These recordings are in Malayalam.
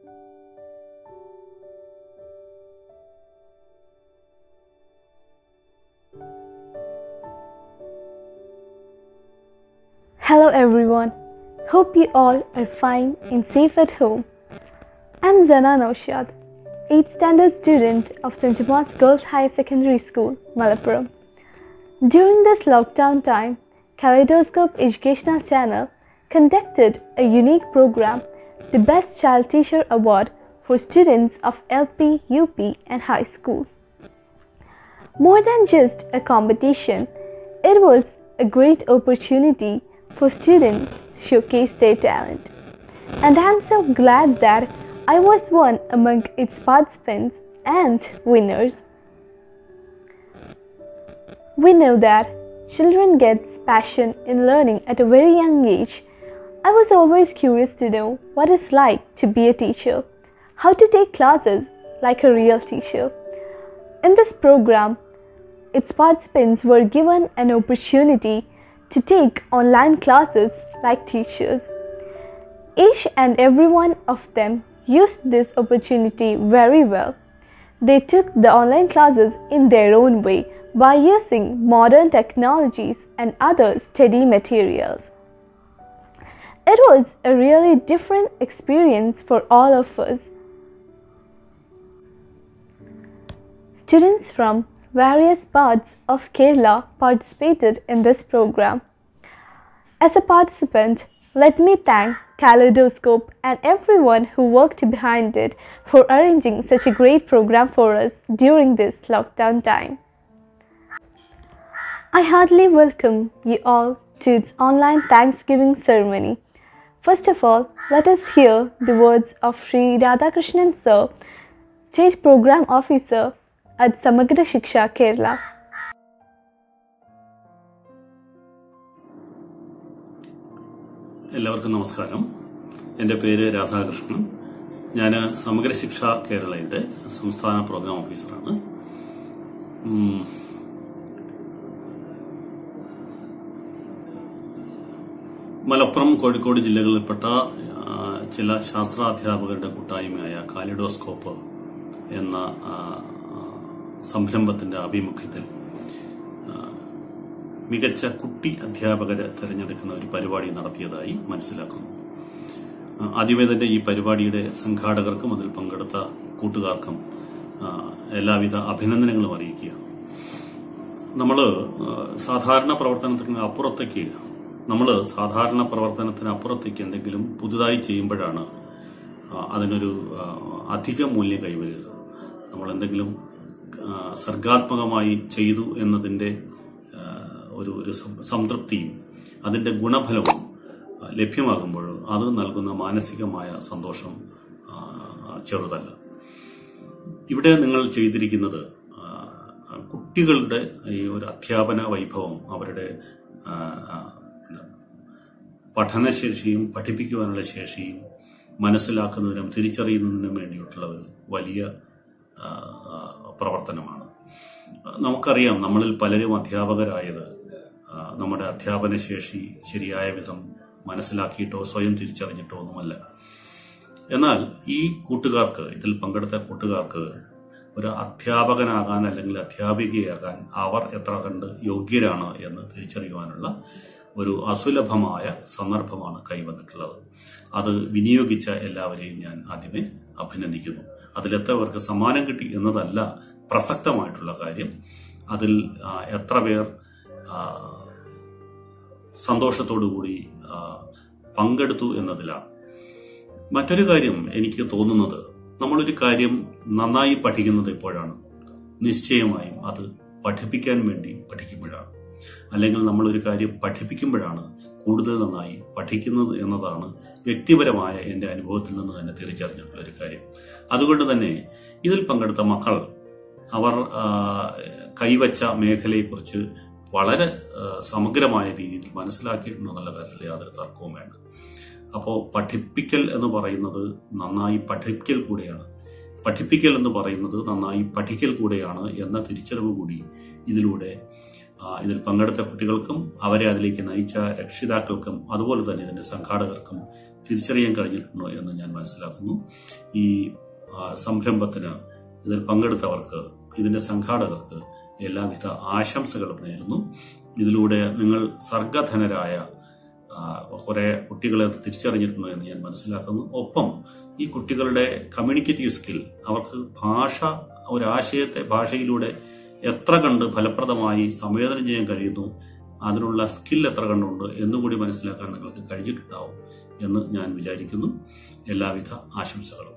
Hello everyone, hope you all are fine and safe at home. I'm Zana Naushad, 8th standard student of St. Thomas Girls High Secondary School, Malappuram. During this lockdown time, Kaleidoscope Educational Channel conducted a unique program, the Best Child Teacher Award for students of LP, UP and high school. More than just a competition, it was a great opportunity for students to showcase their talent. And I am so glad that I was one among its participants and winners. We know that children get passion in learning at a very young age. I was always curious to know what it's like to be a teacher, how to take classes like a real teacher. In this program, its participants were given an opportunity to take online classes like teachers. Each and every one of them used this opportunity very well. They took the online classes in their own way by using modern technologies and other study materials. It was a really different experience for all of us. Students from various parts of Kerala participated in this program. As a participant, let me thank Kaleidoscope and everyone who worked behind it for arranging such a great program for us during this lockdown time. I heartily welcome you all to its online Thanksgiving ceremony. First of all, let us hear the words of Sri Radhakrishnan Sir, State Program Officer at Samagra Shiksha, Kerala. എല്ലാവർക്കും നമസ്കാരം. എൻ്റെ പേര് രാധാകൃഷ്ണൻ. ഞാൻ സമഗ്ര ശിക്ഷ കേരളയുടെ സംസ്ഥാന പ്രോഗ്രാം ഓഫീസറാണ്. മലപ്പുറം, കോഴിക്കോട് ജില്ലകളിൽപ്പെട്ട ചില ശാസ്ത്രാധ്യാപകരുടെ കൂട്ടായ്മയായ കാലിഡോസ്കോപ്പ് എന്ന സംരംഭത്തിന്റെ ആഭിമുഖ്യത്തിൽ മികച്ച കുട്ടി അധ്യാപകരെ തെരഞ്ഞെടുക്കുന്ന ഒരു പരിപാടി നടത്തിയതായി മനസ്സിലാക്കുന്നു. ആദ്യമേ തന്നെ ഈ പരിപാടിയുടെ സംഘാടകർക്കും അതിൽ പങ്കെടുത്ത കൂട്ടുകാർക്കും എല്ലാവിധ അഭിനന്ദനങ്ങളും അറിയിക്കുകയാണ്. നമ്മൾ സാധാരണ പ്രവർത്തനത്തിനപ്പുറത്തേക്ക് എന്തെങ്കിലും പുതുതായി ചെയ്യുമ്പോഴാണ് അതിനൊരു അധിക മൂല്യം കൈവരുക. നമ്മൾ എന്തെങ്കിലും സർഗാത്മകമായി ചെയ്തു എന്നതിന്റെ ഒരു സംതൃപ്തിയും അതിന്റെ ഗുണഫലവും ലഭ്യമാകുമ്പോൾ അത് നൽകുന്ന മാനസികമായ സന്തോഷം ചെറുതല്ല. ഇവിടെ നിങ്ങൾ ചെയ്തിരിക്കുന്നത് കുട്ടികളുടെ ഈ ഒരു അധ്യാപന വൈഭവം, അവരുടെ പഠനശേഷിയും പഠിപ്പിക്കുവാനുള്ള ശേഷിയും മനസ്സിലാക്കുന്നതിനും തിരിച്ചറിയുന്നതിനും വേണ്ടിയിട്ടുള്ള ഒരു വലിയ പ്രവർത്തനമാണ്. നമുക്കറിയാം, നമ്മളിൽ പലരും അധ്യാപകരായത് നമ്മുടെ അധ്യാപന ശേഷി ശരിയായ വിധം മനസ്സിലാക്കിയിട്ടോ സ്വയം തിരിച്ചറിഞ്ഞിട്ടോ ഒന്നുമല്ല. എന്നാൽ ഈ കൂട്ടുകാർക്ക്, ഇതിൽ പങ്കെടുത്ത കൂട്ടുകാർക്ക് ഒരു അധ്യാപകനാകാൻ അല്ലെങ്കിൽ അധ്യാപികയാകാൻ അവർ എത്ര കണ്ട് യോഗ്യരാണ് എന്ന് തിരിച്ചറിയുവാനുള്ള ഒരു അസുലഭമായ സന്ദർഭമാണ് കൈവന്നിട്ടുള്ളത്. അത് വിനിയോഗിച്ച എല്ലാവരെയും ഞാൻ ആദ്യമേ അഭിനന്ദിക്കുന്നു. അതിലെത്രവർക്ക് സമ്മാനം കിട്ടി എന്നതല്ല പ്രസക്തമായിട്ടുള്ള കാര്യം, അതിൽ എത്ര പേർ സന്തോഷത്തോടുകൂടി പങ്കെടുത്തു എന്നതിലാണ്. മറ്റൊരു കാര്യം എനിക്ക് തോന്നുന്നത്, നമ്മളൊരു കാര്യം നന്നായി പഠിക്കുന്നത് എപ്പോഴാണ്? നിശ്ചയമായും അത് പഠിപ്പിക്കാൻ വേണ്ടി പഠിക്കുമ്പോഴാണ്. അല്ലെങ്കിൽ നമ്മളൊരു കാര്യം പഠിപ്പിക്കുമ്പോഴാണ് കൂടുതൽ നന്നായി പഠിക്കുന്നത് എന്നതാണ് വ്യക്തിപരമായ എൻ്റെ അനുഭവത്തിൽ നിന്ന് തന്നെ തിരിച്ചറിഞ്ഞിട്ടുള്ള ഒരു കാര്യം. അതുകൊണ്ട് തന്നെ ഇതിൽ പങ്കെടുത്ത മക്കൾ അവർ കൈവച്ച മേഖലയെക്കുറിച്ച് വളരെ സമഗ്രമായ രീതിയിൽ മനസ്സിലാക്കിയിട്ടുണ്ടെന്നുള്ള കാര്യത്തിൽ യാതൊരു തർക്കവും വേണ്ട. അപ്പോൾ പഠിപ്പിക്കൽ എന്ന് പറയുന്നത് നന്നായി പഠിക്കൽ കൂടെയാണ്, പഠിപ്പിക്കൽ എന്ന് പറയുന്നത് നന്നായി പഠിക്കൽ കൂടെയാണ് എന്ന തിരിച്ചറിവ് കൂടി ഇതിലൂടെ ഇതിൽ പങ്കെടുത്ത കുട്ടികൾക്കും അവരെ അതിലേക്ക് നയിച്ച രക്ഷിതാക്കൾക്കും അതുപോലെ തന്നെ ഇതിന്റെ സംഘാടകർക്കും തിരിച്ചറിയാൻ കഴിഞ്ഞിട്ടുണ്ടോ എന്ന് ഞാൻ മനസ്സിലാക്കുന്നു. ഈ സംരംഭത്തിന് ഇതിൽ പങ്കെടുത്തവർക്ക്, ഇതിന്റെ സംഘാടകർക്ക് എല്ലാവിധ ആശംസകളും നേരുന്നു. ഇതിലൂടെ നിങ്ങൾ സർഗധനരായ കുറെ കുട്ടികളെ തിരിച്ചറിഞ്ഞിട്ടുണ്ടോ എന്ന് ഞാൻ മനസ്സിലാക്കുന്നു. ഒപ്പം ഈ കുട്ടികളുടെ കമ്മ്യൂണിക്കേറ്റീവ് സ്കിൽ, അവർക്ക് ഒരാശയത്തെ ഭാഷയിലൂടെ എത്ര കണ്ട് ഫലപ്രദമായി സംവേദനം ചെയ്യാൻ കഴിയുന്നു, അതിനുള്ള സ്കിൽ എത്ര കണ്ടുണ്ട് എന്നുകൂടി മനസ്സിലാക്കാൻ നിങ്ങൾക്ക് കഴിഞ്ഞിട്ടുണ്ടാവും എന്ന് ഞാൻ വിചാരിക്കുന്നു. എല്ലാവിധ ആശംസകളും.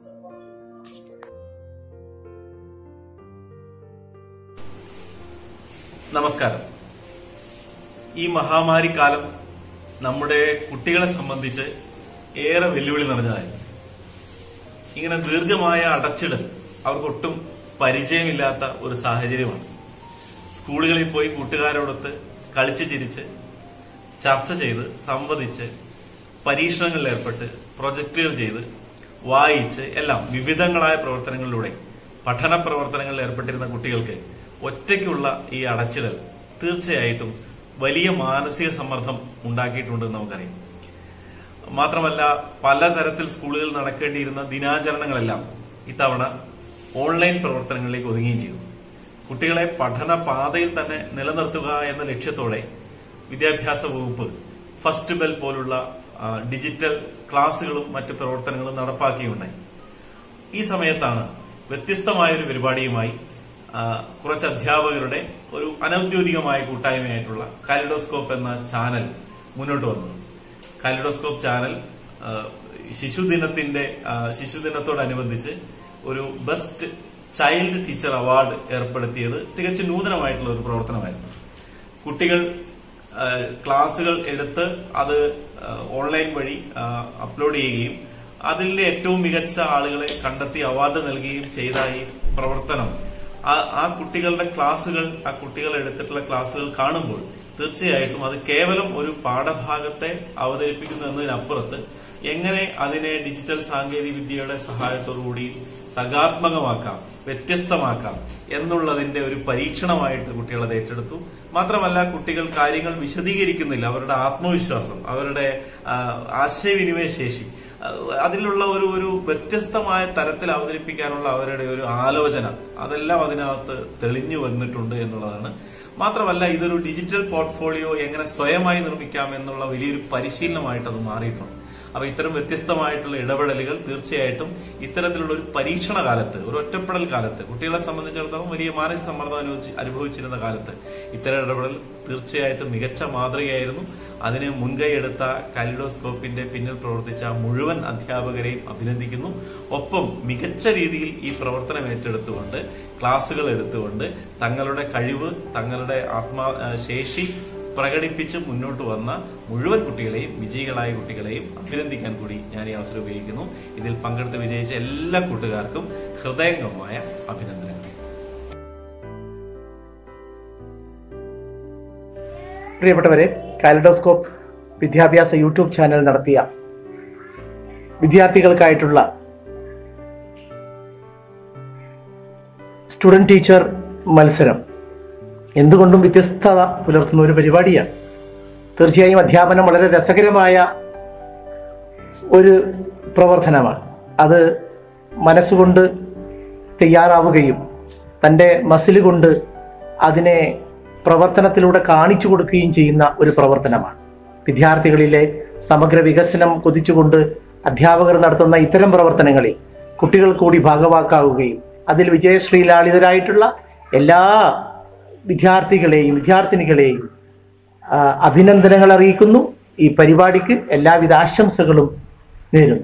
നമസ്കാരം. ഈ മഹാമാരി കാലം നമ്മുടെ കുട്ടികളെ സംബന്ധിച്ച് ഏറെ വെല്ലുവിളി നിറഞ്ഞതായിരുന്നു. ഇങ്ങനെ ദീർഘമായ അടച്ചിടൽ അവർക്കൊട്ടും പരിചയമില്ലാത്ത ഒരു സാഹചര്യമാണ്. സ്കൂളുകളിൽ പോയി കൂട്ടുകാരോടൊത്ത് കളിച്ച് ചിരിച്ച് ചർച്ച ചെയ്ത് സംവദിച്ച് പരീക്ഷണങ്ങളിൽ ഏർപ്പെട്ട് പ്രൊജക്ടുകൾ ചെയ്ത് വായിച്ച് എല്ലാം വിവിധങ്ങളായ പ്രവർത്തനങ്ങളിലൂടെ പഠന പ്രവർത്തനങ്ങളിൽ ഏർപ്പെട്ടിരുന്ന കുട്ടികൾക്ക് ഒറ്റയ്ക്കുള്ള ഈ അടച്ചിടൽ തീർച്ചയായിട്ടും വലിയ മാനസിക സമ്മർദ്ദം ഉണ്ടാക്കിയിട്ടുണ്ടെന്ന് നമുക്കറിയാം. മാത്രമല്ല, പലതരത്തിൽ സ്കൂളുകളിൽ നടക്കേണ്ടിയിരുന്ന ദിനാചരണങ്ങളെല്ലാം ഇത്തവണ ഓൺലൈൻ പ്രവർത്തനങ്ങളിലേക്ക് ഒതുങ്ങുകയും ചെയ്തു. കുട്ടികളെ പഠന പാതയിൽ തന്നെ നിലനിർത്തുക എന്ന ലക്ഷ്യത്തോടെ വിദ്യാഭ്യാസ വകുപ്പ് ഫസ്റ്റ് ബെൽ പോലുള്ള ഡിജിറ്റൽ ക്ലാസുകളും മറ്റു പ്രവർത്തനങ്ങളും നടപ്പാക്കിയുണ്ടായി. ഈ സമയത്താണ് വ്യത്യസ്തമായൊരു പരിപാടിയുമായി കുറച്ച് അധ്യാപകരുടെ ഒരു അനൌദ്യോഗികമായ കൂട്ടായ്മയായിട്ടുള്ള കാലിഡോസ്കോപ്പ് എന്ന ചാനൽ മുന്നോട്ട് വന്നത്. കാലിഡോസ്കോപ്പ് ചാനൽ ശിശുദിനത്തോടനുബന്ധിച്ച് ഒരു ബെസ്റ്റ് ചൈൽഡ് ടീച്ചർ അവാർഡ് ഏർപ്പെടുത്തിയത് തികച്ചും നൂതനമായിട്ടുള്ള ഒരു പ്രവർത്തനമായിരുന്നു. കുട്ടികൾ ക്ലാസുകൾ എടുത്ത് അത് ഓൺലൈൻ വഴി അപ്ലോഡ് ചെയ്യുകയും അതിലെ ഏറ്റവും മികച്ച ആളുകളെ കണ്ടെത്തി അവാർഡ് നൽകുകയും ചെയ്ത ഈ പ്രവർത്തനം ആ കുട്ടികളുടെ ക്ലാസുകൾ, ആ കുട്ടികൾ എടുത്തിട്ടുള്ള ക്ലാസുകൾ കാണുമ്പോൾ തീർച്ചയായിട്ടും അത് കേവലം ഒരു പാഠഭാഗത്തെ അവതരിപ്പിക്കുന്നു എന്നതിനപ്പുറത്ത് എങ്ങനെ അതിനെ ഡിജിറ്റൽ സാങ്കേതിക വിദ്യയുടെ സഹായത്തോടുകൂടി സർഗാത്മകമാക്കാം, വ്യത്യസ്തമാക്കാം എന്നുള്ളതിന്റെ ഒരു പരീക്ഷണമായിട്ട് കുട്ടികൾ അത് ഏറ്റെടുത്തു. മാത്രമല്ല, കുട്ടികൾ കാര്യങ്ങൾ വിശദീകരിക്കുന്നില്ല, അവരുടെ ആത്മവിശ്വാസം, അവരുടെ ആശയവിനിമയ ശേഷി, അതിലുള്ള ഒരു വ്യത്യസ്തമായ തരത്തിൽ അവതരിപ്പിക്കാനുള്ള അവരുടെ ഒരു ആലോചന, അതെല്ലാം അതിനകത്ത് തെളിഞ്ഞു വന്നിട്ടുണ്ട് എന്നുള്ളതാണ്. മാത്രമല്ല, ഇതൊരു ഡിജിറ്റൽ പോർട്ട്ഫോളിയോ എങ്ങനെ സ്വയമായി നിർമ്മിക്കാം എന്നുള്ള വലിയൊരു പരിശീലനമായിട്ട് അത് മാറിയിട്ടുണ്ട്. അപ്പൊ ഇത്തരം വ്യത്യസ്തമായിട്ടുള്ള ഇടപെടലുകൾ തീർച്ചയായിട്ടും ഇത്തരത്തിലുള്ള ഒരു പരീക്ഷണ കാലത്ത്, ഒരു ഒറ്റപ്പെടൽ കാലത്ത്, കുട്ടികളെ സംബന്ധിച്ചിടത്തോളം വലിയ മാനസിക സമ്മർദ്ദം അനുഭവിച്ചിരുന്ന കാലത്ത് ഇത്തരം ഇടപെടൽ തീർച്ചയായിട്ടും മികച്ച മാതൃകയായിരുന്നു. അതിന് മുൻകൈയെടുത്ത കാലിഡോസ്കോപ്പിന്റെ പിന്നിൽ പ്രവർത്തിച്ച മുഴുവൻ അധ്യാപകരെയും അഭിനന്ദിക്കുന്നു. ഒപ്പം മികച്ച രീതിയിൽ ഈ പ്രവർത്തനം ഏറ്റെടുത്തുകൊണ്ട് ക്ലാസുകൾ എടുത്തുകൊണ്ട് തങ്ങളുടെ കഴിവ്, തങ്ങളുടെ ശേഷി പ്രകടിപ്പിച്ച് മുന്നോട്ട് വന്ന മുഴുവൻ കുട്ടികളെയും, വിജയികളായ കുട്ടികളെയും അഭിനന്ദിക്കാൻ കൂടി ഞാൻ ഈ അവസരം ഉപയോഗിക്കുന്നു. ഇതിൽ പങ്കെടുത്ത് വിജയിച്ച എല്ലാ കൂട്ടുകാർക്കും ഹൃദയംഗമമായ അഭിനന്ദനങ്ങൾ. പ്രിയപ്പെട്ടവരെ, കാലിഡോസ്കോപ്പ് വിദ്യാഭ്യാസ യൂട്യൂബ് ചാനൽ നടത്തിയ വിദ്യാർത്ഥികൾക്കായിട്ടുള്ള സ്റ്റുഡന്റ് ടീച്ചർ മത്സരം എന്തുകൊണ്ടും വ്യത്യസ്തത പുലർത്തുന്ന ഒരു പരിപാടിയാണ്. തീർച്ചയായും അധ്യാപനം വളരെ രസകരമായ ഒരു പ്രവർത്തനമാണ്. അത് മനസ്സുകൊണ്ട് തയ്യാറാവുകയും തൻ്റെ മസിൽ കൊണ്ട് അതിനെ പ്രവർത്തനത്തിലൂടെ കാണിച്ചു കൊടുക്കുകയും ചെയ്യുന്ന ഒരു പ്രവർത്തനമാണ്. വിദ്യാർത്ഥികളിലെ സമഗ്ര വികസനം കൊതിച്ചുകൊണ്ട് അധ്യാപകർ നടത്തുന്ന ഇത്തരം പ്രവർത്തനങ്ങളിൽ കുട്ടികൾ കൂടി ഭാഗവാക്കാവുകയും അതിൽ വിജയശ്രീലാളിതരായിട്ടുള്ള എല്ലാ വിദ്യാർത്ഥികളെയും വിദ്യാർത്ഥിനികളെയും അഭിനന്ദനങ്ങൾ അറിയിക്കുന്നു. ഈ പരിപാടിക്ക് എല്ലാവിധ ആശംസകളും നേരുന്നു.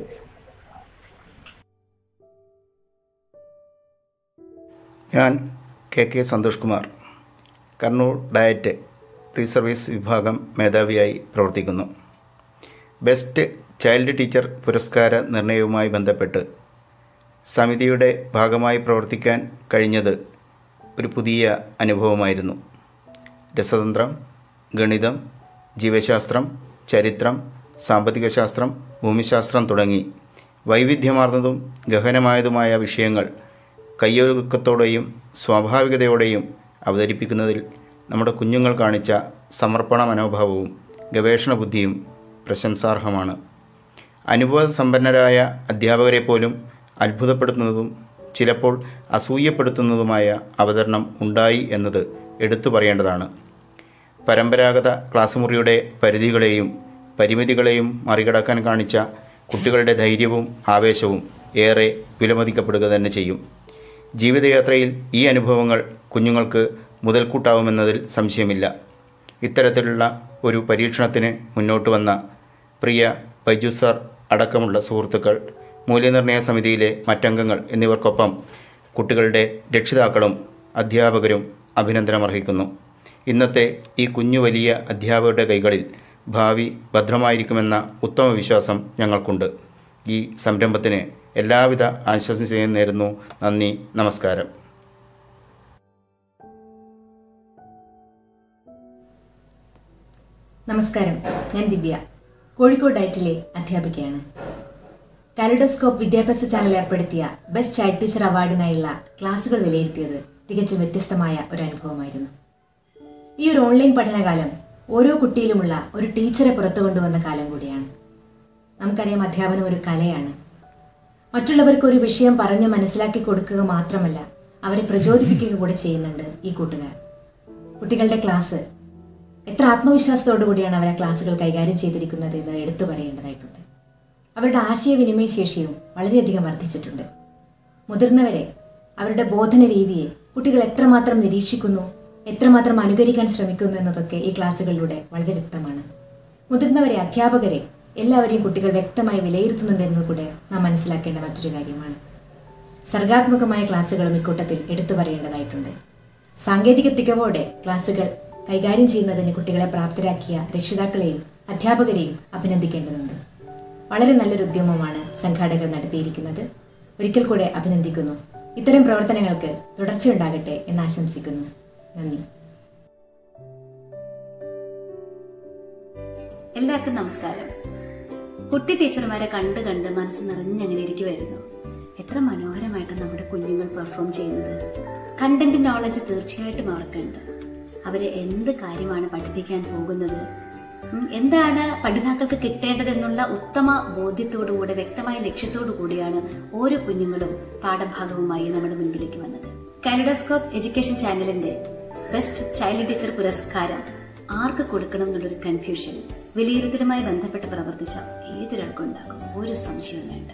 ഞാൻ K Santhosh Kumar, Kannur DIET pre service വിഭാഗം മേധാവിയായി പ്രവർത്തിക്കുന്നു. ബെസ്റ്റ് ചൈൽഡ് ടീച്ചർ പുരസ്കാര നിർണയവുമായി ബന്ധപ്പെട്ട് സമിതിയുടെ ഭാഗമായി പ്രവർത്തിക്കാൻ കഴിഞ്ഞത് ഒരു പുതിയ അനുഭവമായിരുന്നു. രസതന്ത്രം, ഗണിതം, ജീവശാസ്ത്രം, ചരിത്രം, സാമ്പത്തിക ശാസ്ത്രം, ഭൂമിശാസ്ത്രം തുടങ്ങി വൈവിധ്യമാർന്നതും ഗഹനമായതുമായ വിഷയങ്ങൾ കയ്യൊതുക്കത്തോടെയും സ്വാഭാവികതയോടെയും അവതരിപ്പിക്കുന്നതിൽ നമ്മുടെ കുഞ്ഞുങ്ങൾ കാണിച്ച സമർപ്പണ മനോഭാവവും ഗവേഷണ ബുദ്ധിയും പ്രശംസാർഹമാണ്. അനുഭവസമ്പന്നരായ അധ്യാപകരെ പോലും അത്ഭുതപ്പെടുത്തുന്നതും ചിലപ്പോൾ അസൂയപ്പെടുത്തുന്നതുമായ അവതരണം ഉണ്ടായി എന്നത് എടുത്തു പറയേണ്ടതാണ്. പരമ്പരാഗത ക്ലാസ് മുറിയുടെ പരിധികളെയും പരിമിതികളെയും മറികടക്കാൻ കാണിച്ച കുട്ടികളുടെ ധൈര്യവും ആവേശവും ഏറെ വിലമതിക്കപ്പെടുക തന്നെ ചെയ്യും. ജീവിതയാത്രയിൽ ഈ അനുഭവങ്ങൾ കുഞ്ഞുങ്ങൾക്ക് മുതൽക്കൂട്ടാവുമെന്നതിൽ സംശയമില്ല. ഇത്തരത്തിലുള്ള ഒരു പരീക്ഷണത്തിന് മുന്നോട്ട് വന്ന പ്രിയ ബൈജു സാർ അടക്കമുള്ള സുഹൃത്തുക്കൾ, മൂല്യനിർണ്ണയ സമിതിയിലെ മറ്റംഗങ്ങൾ എന്നിവർക്കൊപ്പം കുട്ടികളുടെ രക്ഷിതാക്കളും അധ്യാപകരും അഭിനന്ദനമർഹിക്കുന്നു. ഇന്നത്തെ ഈ കുഞ്ഞു വലിയ അധ്യാപകരുടെ കൈകളിൽ ഭാവി ഭദ്രമായിരിക്കുമെന്ന ഉത്തമ വിശ്വാസം ഞങ്ങൾക്കുണ്ട്. ഈ സംരംഭത്തിന് എല്ലാവിധ ആശംസയും നേരുന്നു. നന്ദി, നമസ്കാരം. നമസ്കാരം, ഞാൻ ദിവ്യ, കോഴിക്കോട് ഡയറ്റിലെ അധ്യാപികയാണ്. കാലിഡോസ്കോപ്പ് വിദ്യാഭ്യാസ ചാനൽ ഏർപ്പെടുത്തിയ ബെസ്റ്റ് ചൈൽഡ് ടീച്ചർ അവാർഡിനായുള്ള ക്ലാസുകൾ വിലയിരുത്തിയത് തികച്ചും വ്യത്യസ്തമായ ഒരു അനുഭവമായിരുന്നു. ഈ ഒരു ഓൺലൈൻ പഠനകാലം ഓരോ കുട്ടിയിലുമുള്ള ഒരു ടീച്ചറെ പുറത്തു കൊണ്ടുവന്ന കാലം കൂടിയാണ്. നമുക്കറിയാം, അധ്യാപനം ഒരു കലയാണ്. മറ്റുള്ളവർക്ക് ഒരു വിഷയം പറഞ്ഞ് മനസ്സിലാക്കി കൊടുക്കുക മാത്രമല്ല, അവരെ പ്രചോദിപ്പിക്കുക കൂടെ ചെയ്യുന്നുണ്ട് ഈ കൂട്ടുകാർ. കുട്ടികളുടെ ക്ലാസ് എത്ര ആത്മവിശ്വാസത്തോടു കൂടിയാണ് അവർ ആ ക്ലാസ്സുകൾ കൈകാര്യം ചെയ്തിരിക്കുന്നത് എന്ന് എടുത്തു പറയേണ്ടതായിട്ടുണ്ട്. അവരുടെ ആശയവിനിമയ ശേഷിയും വളരെയധികം വർദ്ധിച്ചിട്ടുണ്ട്. മുതിർന്നവരെ, അവരുടെ ബോധന രീതിയെ കുട്ടികൾ എത്രമാത്രം നിരീക്ഷിക്കുന്നു, എത്രമാത്രം അനുകരിക്കാൻ ശ്രമിക്കുന്നു എന്നതൊക്കെ ഈ ക്ലാസ്സുകളിലൂടെ വളരെ വ്യക്തമാണ്. മുതിർന്നവരെ, അധ്യാപകരെ എല്ലാവരെയും കുട്ടികൾ വ്യക്തമായി വിലയിരുത്തുന്നുണ്ട് എന്നത് കൂടെ നാം മനസ്സിലാക്കേണ്ട മറ്റൊരു കാര്യമാണ്. സർഗാത്മകമായ ക്ലാസ്സുകളും ഇക്കൂട്ടത്തിൽ എടുത്തു പറയേണ്ടതായിട്ടുണ്ട്. സാങ്കേതിക തികവോടെ ക്ലാസ്സുകൾ കൈകാര്യം ചെയ്യുന്നതിന് കുട്ടികളെ പ്രാപ്തരാക്കിയ രക്ഷിതാക്കളെയും അധ്യാപകരെയും അഭിനന്ദിക്കേണ്ടതുണ്ട്. വളരെ നല്ലൊരു ഉദ്യമമാണ് സംഘാടകർ നടത്തിയിരിക്കുന്നത്. ഒരിക്കൽ കൂടെ അഭിനന്ദിക്കുന്നു. ഇത്തരം പ്രവർത്തനങ്ങൾക്ക് തുടർച്ചയുണ്ടാകട്ടെ എന്ന് ആശംസിക്കുന്നു. നന്ദി. എല്ലാവർക്കും നമസ്കാരം. കുട്ടി ടീച്ചർമാരെ കണ്ട് കണ്ട് മനസ്സ് നിറഞ്ഞങ്ങനെ ഇരിക്കുമായിരുന്നു. എത്ര മനോഹരമായിട്ട് നമ്മുടെ കുഞ്ഞുങ്ങൾ പെർഫോം ചെയ്യുന്നത്. കണ്ടന്റ് നോളജ് തീർച്ചയായിട്ടും അവർക്കുണ്ട്. അവരെ എന്ത് കാര്യമാണ് പഠിപ്പിക്കാൻ പോകുന്നത്, എന്താണ് പഠിതാക്കൾക്ക് കിട്ടേണ്ടതെന്നുള്ള ഉത്തമ ബോധ്യത്തോടുകൂടെ വ്യക്തമായ ലക്ഷ്യത്തോടു കൂടിയാണ് ഓരോ കുഞ്ഞുങ്ങളും പാഠഭാഗവുമായി നമ്മുടെ മുൻപിലേക്ക് വന്നത്. കാലിഡോസ്കോപ്പ് എഡ്യൂക്കേഷൻ ചാനലിന്റെ ബെസ്റ്റ് ചൈൽഡ് ടീച്ചർ പുരസ്കാരം ആർക്ക് കൊടുക്കണം എന്നുള്ളൊരു കൺഫ്യൂഷൻ വിലയിരുത്തലുമായി ബന്ധപ്പെട്ട് പ്രവർത്തിച്ച ഏതൊരാൾക്കും ഉണ്ടാകും, ഒരു സംശയവും വേണ്ട.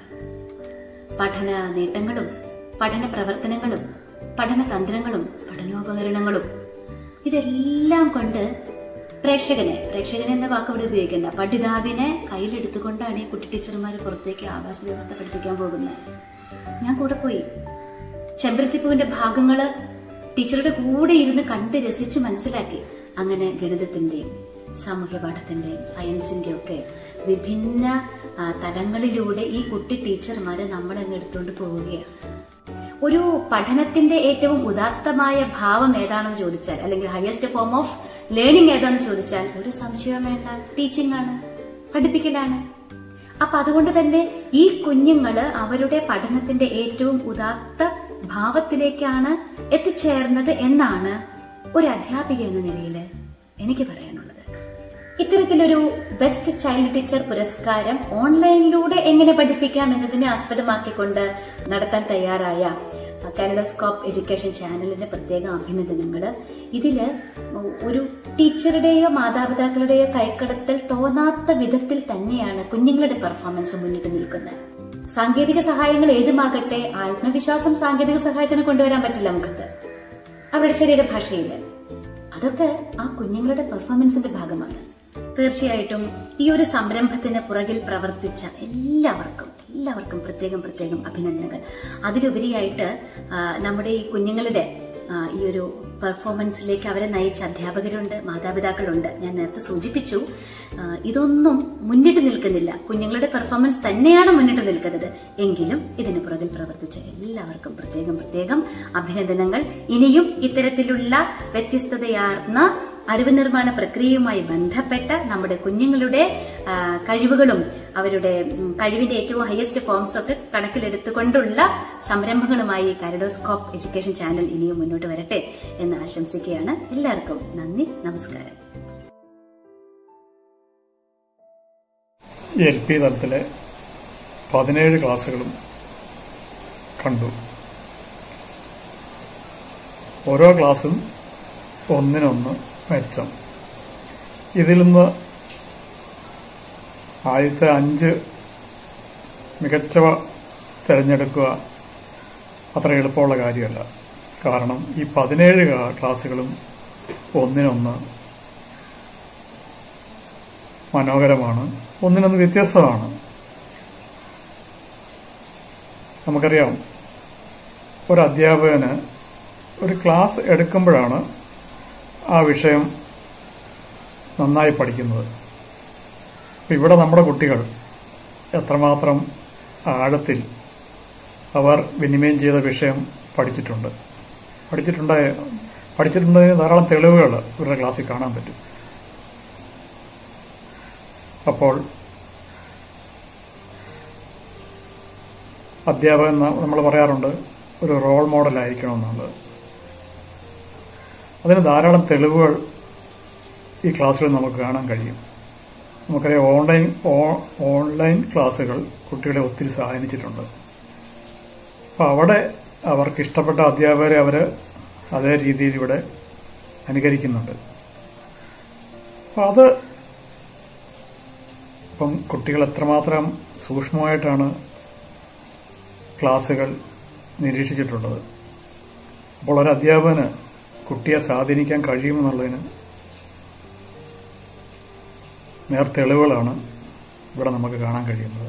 പഠന നേട്ടങ്ങളും പഠന പ്രവർത്തനങ്ങളും പഠന തന്ത്രങ്ങളും പഠനോപകരണങ്ങളും ഇതെല്ലാം കൊണ്ട് പ്രേക്ഷകനെ എന്ന വാക്ക് ഇവിടെ ഉപയോഗിക്കേണ്ട, പഠിതാവിനെ കയ്യിലെടുത്തുകൊണ്ടാണ് ഈ കുട്ടി ടീച്ചർമാർ പുറത്തേക്ക് ആവാസ വ്യവസ്ഥ പഠിപ്പിക്കാൻ പോകുന്നത്. ഞാൻ കൂടെ പോയി ചെമ്പരത്തിപ്പൂവിന്റെ ഭാഗങ്ങള് ടീച്ചറുടെ കൂടെ ഇരുന്ന് കണ്ട് രസിച്ച് മനസ്സിലാക്കി. അങ്ങനെ ഗണിതത്തിന്റെയും സാമൂഹ്യ പാഠത്തിന്റെയും സയൻസിന്റെയും ഒക്കെ വിഭിന്ന തലങ്ങളിലൂടെ ഈ കുട്ടി ടീച്ചർമാരെ നമ്മളങ്ങ് എടുത്തുകൊണ്ട് പോവുകയാണ്. ഒരു പഠനത്തിന്റെ ഏറ്റവും ഉദാത്തമായ ഭാവം ഏതാണെന്ന് ചോദിച്ചാൽ, അല്ലെങ്കിൽ ഹയസ്റ്റ് ഫോം ഓഫ് ലേണിംഗ് ഏതാണെന്ന് ചോദിച്ചാൽ ഒരു സംശയവും വേണ്ട, ടീച്ചിങ് ആണ്, പഠിപ്പിക്കലാണ്. അപ്പൊ അതുകൊണ്ട് തന്നെ ഈ കുഞ്ഞുങ്ങള് അവരുടെ പഠനത്തിന്റെ ഏറ്റവും ഉദാത്ത ഭാവത്തിലേക്കാണ് എത്തിച്ചേർന്നത് എന്നാണ് ഒരു അധ്യാപിക എന്ന നിലയിൽ എനിക്ക് പറയാനുള്ളത്. ഇത്തരത്തിലൊരു ബെസ്റ്റ് ചൈൽഡ് ടീച്ചർ പുരസ്കാരം ഓൺലൈനിലൂടെ എങ്ങനെ പഠിപ്പിക്കാം എന്നതിനെ ആസ്പദമാക്കിക്കൊണ്ട് നടത്താൻ തയ്യാറായ കാലിഡോസ്കോപ്പ് എഡ്യൂക്കേഷൻ ചാനലിന്റെ പ്രത്യേക അഭിനന്ദനങ്ങള്. ഇതില് ഒരു ടീച്ചറുടെയോ മാതാപിതാക്കളുടെയോ കൈക്കടത്തൽ തോന്നാത്ത വിധത്തിൽ തന്നെയാണ് കുഞ്ഞുങ്ങളുടെ പെർഫോമൻസ് മുന്നിട്ട് നിൽക്കുന്നത്. സാങ്കേതിക സഹായങ്ങൾ ഏതുമാകട്ടെ, ആത്മവിശ്വാസം സാങ്കേതിക സഹായത്തിന് കൊണ്ടുവരാൻ പറ്റില്ല മുഖത്ത്, അവരുടെ ശരീരഭാഷയില്. അതൊക്കെ ആ കുഞ്ഞുങ്ങളുടെ പെർഫോമൻസിന്റെ ഭാഗമാണ്. തീർച്ചയായിട്ടും ഈ ഒരു സംരംഭത്തിന് പുറകിൽ പ്രവർത്തിച്ച എല്ലാവർക്കും പ്രത്യേകം അഭിനന്ദനങ്ങൾ. അതിലുപരിയായിട്ട് നമ്മുടെ ഈ കുഞ്ഞുങ്ങളുടെ ഈ ഒരു പെർഫോമൻസിലേക്ക് അവരെ നയിച്ച അധ്യാപകരുണ്ട്, മാതാപിതാക്കളുണ്ട്. ഞാൻ നേരത്തെ സൂചിപ്പിച്ചു, ഇതൊന്നും മുന്നിട്ട് നിൽക്കുന്നില്ല, കുഞ്ഞുങ്ങളുടെ പെർഫോമൻസ് തന്നെയാണ് മുന്നിട്ട് നിൽക്കുന്നത്. എങ്കിലും ഇതിന് പുറകിൽ പ്രവർത്തിച്ച എല്ലാവർക്കും പ്രത്യേകം അഭിനന്ദനങ്ങൾ. ഇനിയും ഇത്തരത്തിലുള്ള വ്യത്യസ്തതയാർന്ന അറിവ് നിർമ്മാണ പ്രക്രിയയുമായി ബന്ധപ്പെട്ട നമ്മുടെ കുഞ്ഞുങ്ങളുടെ കഴിവുകളും അവരുടെ കഴിവിന്റെ ഏറ്റവും ഹയസ്റ്റ് ഫോംസ് ഒക്കെ കണക്കിലെടുത്തുകൊണ്ടുള്ള സംരംഭങ്ങളുമായി കാലിഡോസ്കോപ്പ് എഡ്യൂക്കേഷൻ ചാനൽ ഇനിയും മുന്നോട്ട് വരട്ടെ എന്ന് ആശംസിക്കുകയാണ്. എല്ലാവർക്കും നന്ദി, നമസ്കാരം. LP തലത്തിലെ 17 ക്ലാസ്സുകളും കണ്ടു. ഓരോ ക്ലാസ്സും ഒന്നിനൊന്ന് മെച്ചം. ഇതിൽ നിന്ന് ആദ്യത്തെ 5 മികച്ചവ തിരഞ്ഞെടുക്കുക അത്ര എളുപ്പമുള്ള കാര്യമല്ല. കാരണം ഈ 17 ക്ലാസ്സുകളും ഒന്നിനൊന്ന് മനോഹരമാണ്, ഒന്നിനൊന്ന് വ്യത്യസ്തമാണ്. നമുക്കറിയാം, ഒരു അധ്യാപകന് ഒരു ക്ലാസ് എടുക്കുമ്പോഴാണ് ആ വിഷയം നന്നായി പഠിക്കുന്നത്. ഇവിടെ നമ്മുടെ കുട്ടികൾ എത്രമാത്രം ആഴത്തിൽ അവർ വിനിമയം ചെയ്ത വിഷയം പഠിച്ചിട്ടുണ്ടെങ്കിൽ ധാരാളം തെളിവുകൾ ഇവരുടെ ക്ലാസ്സിൽ കാണാൻ പറ്റും. അപ്പോൾ അധ്യാപകൻ നമ്മൾ പറയാറുണ്ട് ഒരു റോൾ മോഡലായിരിക്കണമെന്നുള്ളത്. അതിന് ധാരാളം തെളിവുകൾ ഈ ക്ലാസ്സുകളിൽ നമുക്ക് കാണാൻ കഴിയും. നമുക്കറിയാം, ഓൺലൈൻ ക്ലാസ്സുകൾ കുട്ടികളെ ഒത്തിരി സഹായിച്ചിട്ടുണ്ട്. അപ്പോൾ അവിടെ അവർക്ക് ഇഷ്ടപ്പെട്ട അധ്യാപകരെ അവർ അതേ രീതിയിൽ ഇവിടെ അനുകരിക്കുന്നുണ്ട്. അപ്പോൾ അത് ഇപ്പം കുട്ടികൾ എത്രമാത്രം സൂക്ഷ്മമായിട്ടാണ് ക്ലാസ്സുകൾ നിരീക്ഷിച്ചിട്ടുള്ളത്. അപ്പോൾ ഒരു അധ്യാപകന് കുട്ടിയെ സ്വാധീനിക്കാൻ കഴിയുമെന്നുള്ളതിന് നേർത്തെളിവുകളാണ് ഇവിടെ നമുക്ക് കാണാൻ കഴിയുന്നത്.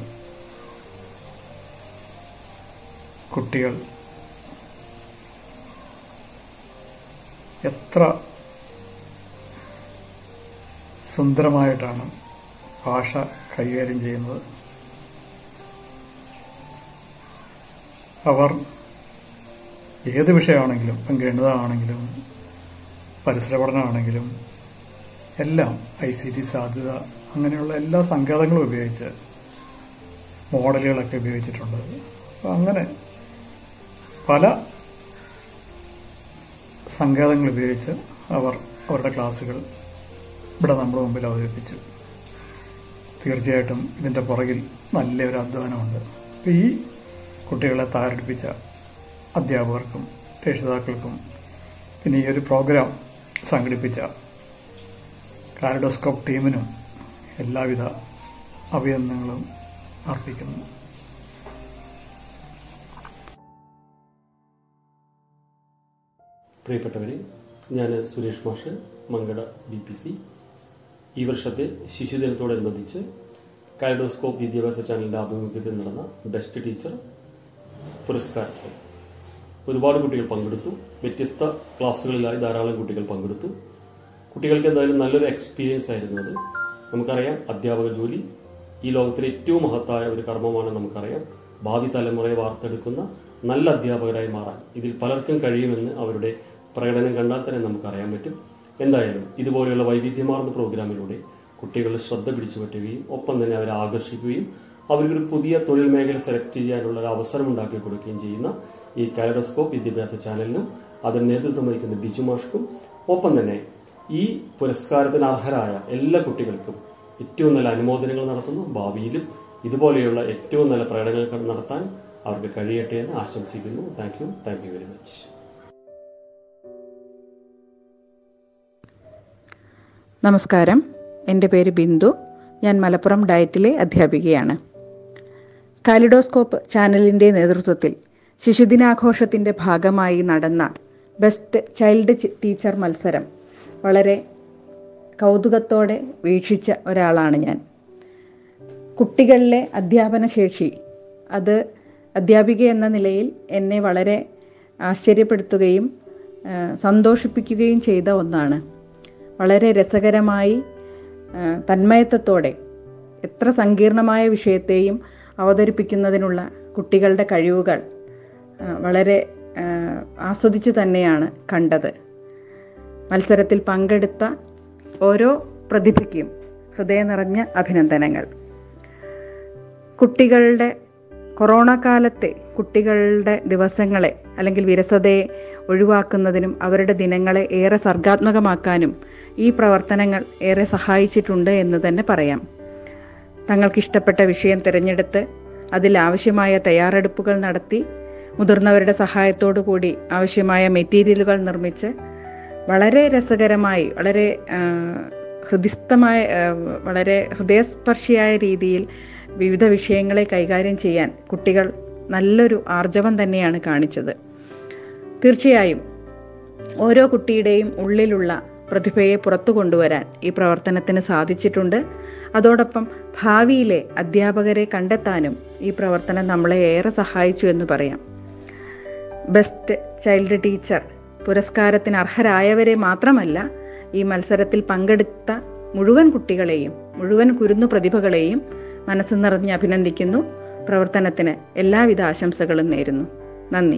കുട്ടികൾ എത്ര സുന്ദരമായിട്ടാണ് ഭാഷ കൈകാര്യം ചെയ്യുന്നത്. അവർ ഏത് വിഷയമാണെങ്കിലും, ഇപ്പം ഗണിതമാണെങ്കിലും പരിസര പഠനമാണെങ്കിലും എല്ലാം ICT സാധ്യത അങ്ങനെയുള്ള എല്ലാ സങ്കേതങ്ങളും ഉപയോഗിച്ച് മോഡലുകളൊക്കെ ഉപയോഗിച്ചിട്ടുണ്ട്. അപ്പം അങ്ങനെ പല സങ്കേതങ്ങൾ ഉപയോഗിച്ച് അവരുടെ ക്ലാസ്സുകൾ ഇവിടെ നമ്മുടെ മുമ്പിൽ അവതരിപ്പിച്ചു. തീർച്ചയായിട്ടും ഇതിൻ്റെ പുറകിൽ നല്ലൊരു അധ്വാനമുണ്ട്. അപ്പോൾ ഈ കുട്ടികളെ തയ്യാറെടുപ്പിച്ച അധ്യാപകർക്കും രക്ഷിതാക്കൾക്കും പിന്നെ ഈ ഒരു പ്രോഗ്രാം സംഘടിപ്പിച്ച കാലിഡോസ്കോപ്പ് ടീമിനും എല്ലാവിധ അഭിനന്ദനങ്ങളും അർപ്പിക്കുന്നു. പ്രിയപ്പെട്ടവരെ, ഞാൻ സുരേഷ് മാഷ്, മങ്കട BPC. ഈ വർഷത്തെ ശിശുദിനത്തോടനുബന്ധിച്ച് കാലിഡോസ്കോപ്പ് വിദ്യാഭ്യാസ ചാനലിൻ്റെ ആഭിമുഖ്യത്തിൽ നടന്ന ബെസ്റ്റ് ടീച്ചർ പുരസ്കാരത്തിൽ ഒരുപാട് കുട്ടികൾ പങ്കെടുത്തു. വ്യത്യസ്ത ക്ലാസ്സുകളിലായി ധാരാളം കുട്ടികൾ പങ്കെടുത്തു. കുട്ടികൾക്ക് എന്തായാലും നല്ലൊരു എക്സ്പീരിയൻസ് ആയിരുന്നു അത്. നമുക്കറിയാം, അധ്യാപക ജോലി ഈ ലോകത്തിലെ ഏറ്റവും മഹത്തായ ഒരു കർമ്മമാണ്. നമുക്കറിയാം, ഭാവി തലമുറയെ വാർത്തെടുക്കുന്ന നല്ല അധ്യാപകരായി മാറാൻ ഇതിൽ പലർക്കും കഴിയുമെന്ന് അവരുടെ പ്രകടനം കണ്ടാൽ തന്നെ നമുക്കറിയാൻ പറ്റും. എന്തായാലും ഇതുപോലെയുള്ള വൈവിധ്യമാർന്ന പ്രോഗ്രാമിലൂടെ കുട്ടികളുടെ ശ്രദ്ധ പിടിച്ചുപറ്റുകയും ഒപ്പം തന്നെ അവരെ ആകർഷിക്കുകയും അവർക്കൊരു പുതിയ തൊഴിൽ മേഖല സെലക്ട് ചെയ്യാനുള്ള ഒരു അവസരം ഉണ്ടാക്കി കൊടുക്കുകയും ചെയ്യുന്ന ഈ കാലിഡോസ്കോപ്പ് വിദ്യാഭ്യാസ ചാനലിനും അതിന് നേതൃത്വം വഹിക്കുന്ന ബിജു മാഷ്ക്കും ഒപ്പം തന്നെ ഈ പുരസ്കാരത്തിന് അർഹരായ എല്ലാ കുട്ടികൾക്കും ഏറ്റവും നല്ല അനുമോദനങ്ങൾ നടത്തുന്നു. ഭാവിയിലും ഇതുപോലെയുള്ള ഏറ്റവും നല്ല പ്രകടനങ്ങൾ നടത്താൻ അവർക്ക് കഴിയട്ടെ എന്ന് ആശംസിക്കുന്നു. Thank you very much. നമസ്കാരം, എൻ്റെ പേര് ബിന്ദു. ഞാൻ മലപ്പുറം ഡയറ്റിലെ അധ്യാപികയാണ്. കാലിഡോസ്കോപ്പ് ചാനലിൻ്റെ നേതൃത്വത്തിൽ ശിശുദിനാഘോഷത്തിൻ്റെ ഭാഗമായി നടന്ന ബെസ്റ്റ് ചൈൽഡ് ടീച്ചർ മത്സരം വളരെ കൗതുകത്തോടെ വീക്ഷിച്ച ഒരാളാണ് ഞാൻ. കുട്ടികളിലെ അധ്യാപന ശേഷി അത് അധ്യാപിക എന്ന നിലയിൽ എന്നെ വളരെ ആശ്ചര്യപ്പെടുത്തുകയും സന്തോഷിപ്പിക്കുകയും ചെയ്ത ഒന്നാണ്. വളരെ രസകരമായി തന്മയത്വത്തോടെ എത്ര സങ്കീർണമായ വിഷയത്തെയും അവതരിപ്പിക്കുന്നതിനുള്ള കുട്ടികളുടെ കഴിവുകൾ വളരെ ആസ്വദിച്ചു തന്നെയാണ് കണ്ടത്. മത്സരത്തിൽ പങ്കെടുത്ത ഓരോ പ്രതിഭയ്ക്കും ഹൃദയം നിറഞ്ഞ അഭിനന്ദനങ്ങൾ. കുട്ടികളുടെ കൊറോണ കാലത്തെ കുട്ടികളുടെ ദിവസങ്ങളെ അല്ലെങ്കിൽ വിരസതയെ ഒഴിവാക്കുന്നതിനും അവരുടെ ദിനങ്ങളെ ഏറെ സർഗാത്മകമാക്കാനും ഈ പ്രവർത്തനങ്ങൾ ഏറെ സഹായിച്ചിട്ടുണ്ട് എന്ന് തന്നെ പറയാം. തങ്ങൾക്കിഷ്ടപ്പെട്ട വിഷയം തിരഞ്ഞെടുത്ത് അതിലാവശ്യമായ തയ്യാറെടുപ്പുകൾ നടത്തി മുതിർന്നവരുടെ സഹായത്തോടു കൂടി ആവശ്യമായ മെറ്റീരിയലുകൾ നിർമ്മിച്ച് വളരെ രസകരമായി വളരെ വളരെ ഹൃദയസ്പർശിയായ രീതിയിൽ വിവിധ വിഷയങ്ങളെ കൈകാര്യം ചെയ്യാൻ കുട്ടികൾ നല്ലൊരു ആർജവം തന്നെയാണ് കാണിച്ചത്. തീർച്ചയായും ഓരോ കുട്ടിയുടെയും ഉള്ളിലുള്ള പ്രതിഭയെ പുറത്തു കൊണ്ടുവരാൻ ഈ പ്രവർത്തനത്തിന് സാധിച്ചിട്ടുണ്ട്. അതോടൊപ്പം ഭാവിയിലെ അധ്യാപകരെ കണ്ടെത്താനും ഈ പ്രവർത്തനം നമ്മളെ ഏറെ സഹായിച്ചു എന്ന് പറയാം. ബെസ്റ്റ് ചൈൽഡ് ടീച്ചർ പുരസ്കാരത്തിന് അർഹരായവരെ മാത്രമല്ല, ഈ മത്സരത്തിൽ പങ്കെടുത്ത മുഴുവൻ കുട്ടികളെയും മുഴുവൻ കുരുന്നു പ്രതിഭകളെയും മനസ്സ് നിറഞ്ഞ് അഭിനന്ദിക്കുന്നു. പ്രവർത്തനത്തിന് എല്ലാവിധ ആശംസകളും നേരുന്നു. നന്ദി.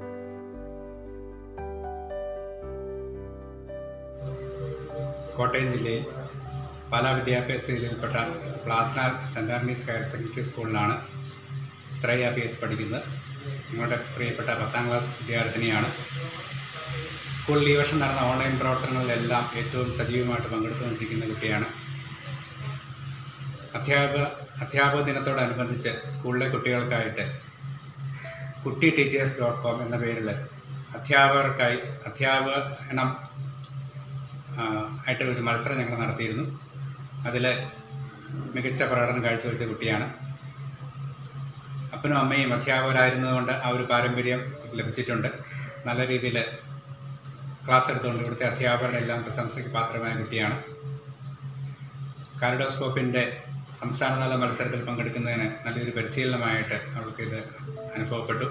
കോട്ടയം ജില്ലയിൽ പാലാ വിദ്യാഭ്യാസ ജില്ലയിൽപ്പെട്ട പ്ലാസ്ന സെൻറ് ആർമീസ് ഹയർ സെക്കൻഡറി സ്കൂളിലാണ് ശ്രേയ PS പഠിക്കുന്നത്. നിങ്ങളുടെ പ്രിയപ്പെട്ട 10ാം ക്ലാസ് വിദ്യാർത്ഥിനിയാണ്. സ്കൂളിൽ ഈ വർഷം നടന്ന ഓൺലൈൻ പ്രവർത്തനങ്ങളിലെല്ലാം ഏറ്റവും സജീവമായിട്ട് പങ്കെടുത്തുകൊണ്ടിരിക്കുന്ന കുട്ടിയാണ്. അധ്യാപക ദിനത്തോടനുബന്ധിച്ച് സ്കൂളിലെ കുട്ടികൾക്കായിട്ട് kuttiteachers.com എന്ന പേരിൽ അധ്യാപകനം ആയിട്ട് ഒരു മത്സരം ഞങ്ങൾ നടത്തിയിരുന്നു. അതിൽ മികച്ച പ്രകടനം കാഴ്ചവെച്ച കുട്ടിയാണ്. അപ്പനും അമ്മയും അധ്യാപകരായിരുന്നതുകൊണ്ട് ആ ഒരു പാരമ്പര്യം ലഭിച്ചിട്ടുണ്ട്. നല്ല രീതിയിൽ ക്ലാസ് എടുത്തുകൊണ്ട് ഇവിടുത്തെ അധ്യാപകരുടെ എല്ലാം പ്രശംസയ്ക്ക് പാത്രമായ കുട്ടിയാണ്. കാലിഡോസ്കോപ്പിൻ്റെ സംസ്ഥാനതല മത്സരത്തിൽ പങ്കെടുക്കുന്നതിന് നല്ലൊരു പരിശീലനമായിട്ട് അവൾക്കിത് അനുഭവപ്പെട്ടു.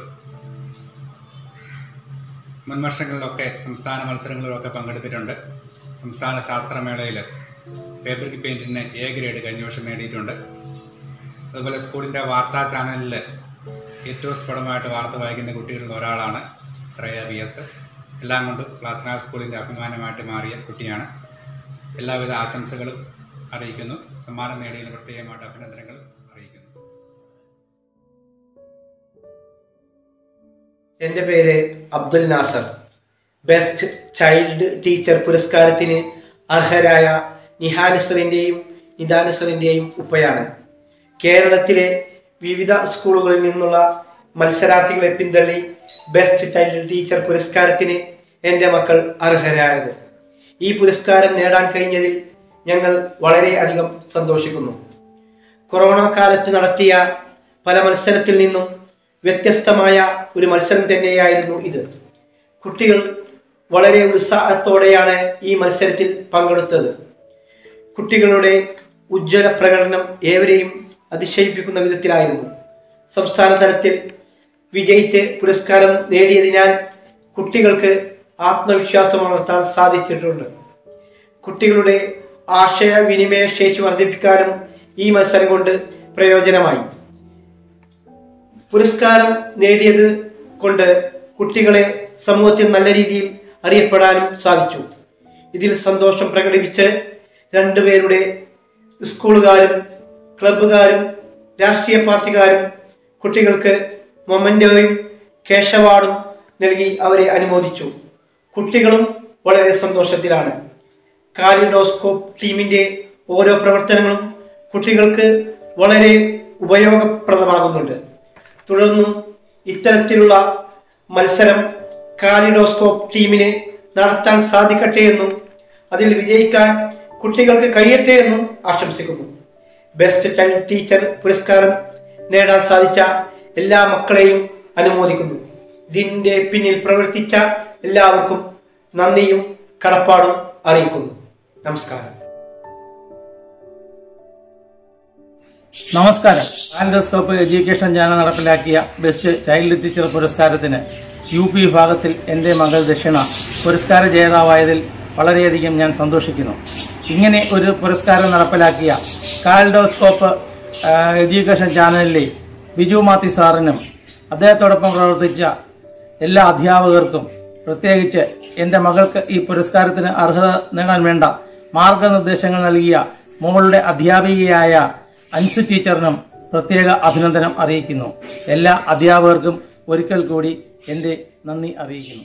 മുൻ വർഷങ്ങളിലൊക്കെ സംസ്ഥാന മത്സരങ്ങളിലൊക്കെ പങ്കെടുത്തിട്ടുണ്ട്. സംസ്ഥാന ശാസ്ത്രമേളയിൽ ഫാബ്രിക് പെയിൻറ്റിന് A ഗ്രേഡ് കഴിഞ്ഞ വർഷം നേടിയിട്ടുണ്ട്. അതുപോലെ സ്കൂളിൻ്റെ വാർത്താ ചാനലിൽ ഏറ്റവും സ്ഫുടമായിട്ട് വാർത്ത വായിക്കുന്ന കുട്ടികളിൽ ഒരാളാണ് ശ്രേയ PS. എല്ലാം കൊണ്ടും പ്ലാസ്ന സ്കൂളിൻ്റെ അഭിമാനമായിട്ട് മാറിയ കുട്ടിയാണ്. എല്ലാവിധ ആശംസകളും അറിയിക്കുന്നു. സമ്മാനം നേടിയതിന് പ്രത്യേകമായിട്ട് അഭിനന്ദനങ്ങൾ അറിയിക്കുന്നു. എൻ്റെ പേര് Abdul Nasar. Best child teacher പുരസ്കാരത്തിന് അർഹരായ നിഹാനസറിൻ്റെയും നിദാനസറിൻ്റെയും ഉപ്പയാണ്. കേരളത്തിലെ വിവിധ സ്കൂളുകളിൽ നിന്നുള്ള മത്സരാർത്ഥികളെ പിന്തള്ളി ബെസ്റ്റ് ചൈൽഡ് ടീച്ചർ പുരസ്കാരത്തിന് എൻ്റെ മക്കൾ അർഹരായത്. ഈ പുരസ്കാരം നേടാൻ കഴിഞ്ഞതിൽ ഞങ്ങൾ വളരെയധികം സന്തോഷിക്കുന്നു. കൊറോണ കാലത്ത് നടത്തിയ പല മത്സരത്തിൽ നിന്നും വ്യത്യസ്തമായ ഒരു മത്സരം തന്നെയായിരുന്നു ഇത്. കുട്ടികൾ വളരെ ഉത്സാഹത്തോടെയാണ് ഈ മത്സരത്തിൽ പങ്കെടുത്തത്. കുട്ടികളുടെ ഉജ്ജ്വല പ്രകടനം ഏവരെയും അതിശയിപ്പിക്കുന്ന വിധത്തിലായിരുന്നു. സംസ്ഥാന തലത്തിൽ വിജയിച്ച് പുരസ്കാരം നേടിയതിനാൽ കുട്ടികൾക്ക് ആത്മവിശ്വാസം വളർത്താൻ സാധിച്ചിട്ടുണ്ട്. കുട്ടികളുടെ ആശയവിനിമയ ശേഷി വർദ്ധിപ്പിക്കാനും ഈ മത്സരം കൊണ്ട് പ്രയോജനമായി. പുരസ്കാരം നേടിയത് കൊണ്ട് കുട്ടികളെ സമൂഹത്തിൽ നല്ല രീതിയിൽ അറിയപ്പെടാനും സാധിച്ചു. ഇതിൽ സന്തോഷം പ്രകടിപ്പിച്ച് രണ്ടുപേരുടെ സ്കൂളുകാരും ക്ലബ്ബുകാരും രാഷ്ട്രീയ പാർട്ടിക്കാരും കുട്ടികൾക്ക് മൊമെന്റോയും ക്യാഷ് അവാർഡും നൽകി അവരെ അനുമോദിച്ചു. കുട്ടികളും വളരെ സന്തോഷത്തിലാണ്. കാലിഡോസ്കോപ്പ് ടീമിന്റെ ഓരോ പ്രവർത്തനങ്ങളും കുട്ടികൾക്ക് വളരെ ഉപയോഗപ്രദമാകുന്നുണ്ട്. തുടർന്നും ഇത്തരത്തിലുള്ള മത്സരം കാലിഡോസ്കോപ്പ് ടീമിന് നടത്താൻ സാധിക്കട്ടെ എന്നും അതിൽ വിജയിക്കാൻ കുട്ടികൾക്ക് കഴിയട്ടെ എന്നും ആശംസിക്കുന്നു. ബെസ്റ്റ് ചൈൽഡ് ടീച്ചർ പുരസ്കാരം നേടാൻ സാധിച്ച എല്ലാ മക്കളെയും അനുമോദിക്കുന്നു. ഇതിന്റെ പിന്നിൽ പ്രവർത്തിച്ച എല്ലാവർക്കും നന്ദിയും കടപ്പാടും അറിയിക്കുന്നു. നമസ്കാരം. നമസ്കാരം. കാലിഡോസ്കോപ്പ് എഡ്യൂക്കേഷൻ ചാനൽ നടപ്പിലാക്കിയ ബെസ്റ്റ് ചൈൽഡ് ടീച്ചർ പുരസ്കാരത്തിന് UP വിഭാഗത്തിൽ എൻ്റെ മകൾ ദക്ഷിണ പുരസ്കാര ജേതാവായതിൽ വളരെയധികം ഞാൻ സന്തോഷിക്കുന്നു. ഇങ്ങനെ ഒരു പുരസ്കാരം നടപ്പിലാക്കിയ കാലിഡോസ്കോപ്പ് എഡ്യൂക്കേഷൻ ചാനലിലെ ബിജു മാത്തി സാറിനും അദ്ദേഹത്തോടൊപ്പം പ്രവർത്തിച്ച എല്ലാ അധ്യാപകർക്കും പ്രത്യേകിച്ച് എൻ്റെ മകൾക്ക് ഈ പുരസ്കാരത്തിന് അർഹത നേടാൻ വേണ്ട മാർഗനിർദ്ദേശങ്ങൾ നൽകിയ മോളുടെ അധ്യാപികയായ അൻസു ടീച്ചറിനും പ്രത്യേക അഭിനന്ദനം അറിയിക്കുന്നു. എല്ലാ അധ്യാപകർക്കും ഒരിക്കൽ കൂടി എൻ്റെ നന്ദി അറിയിക്കുന്നു.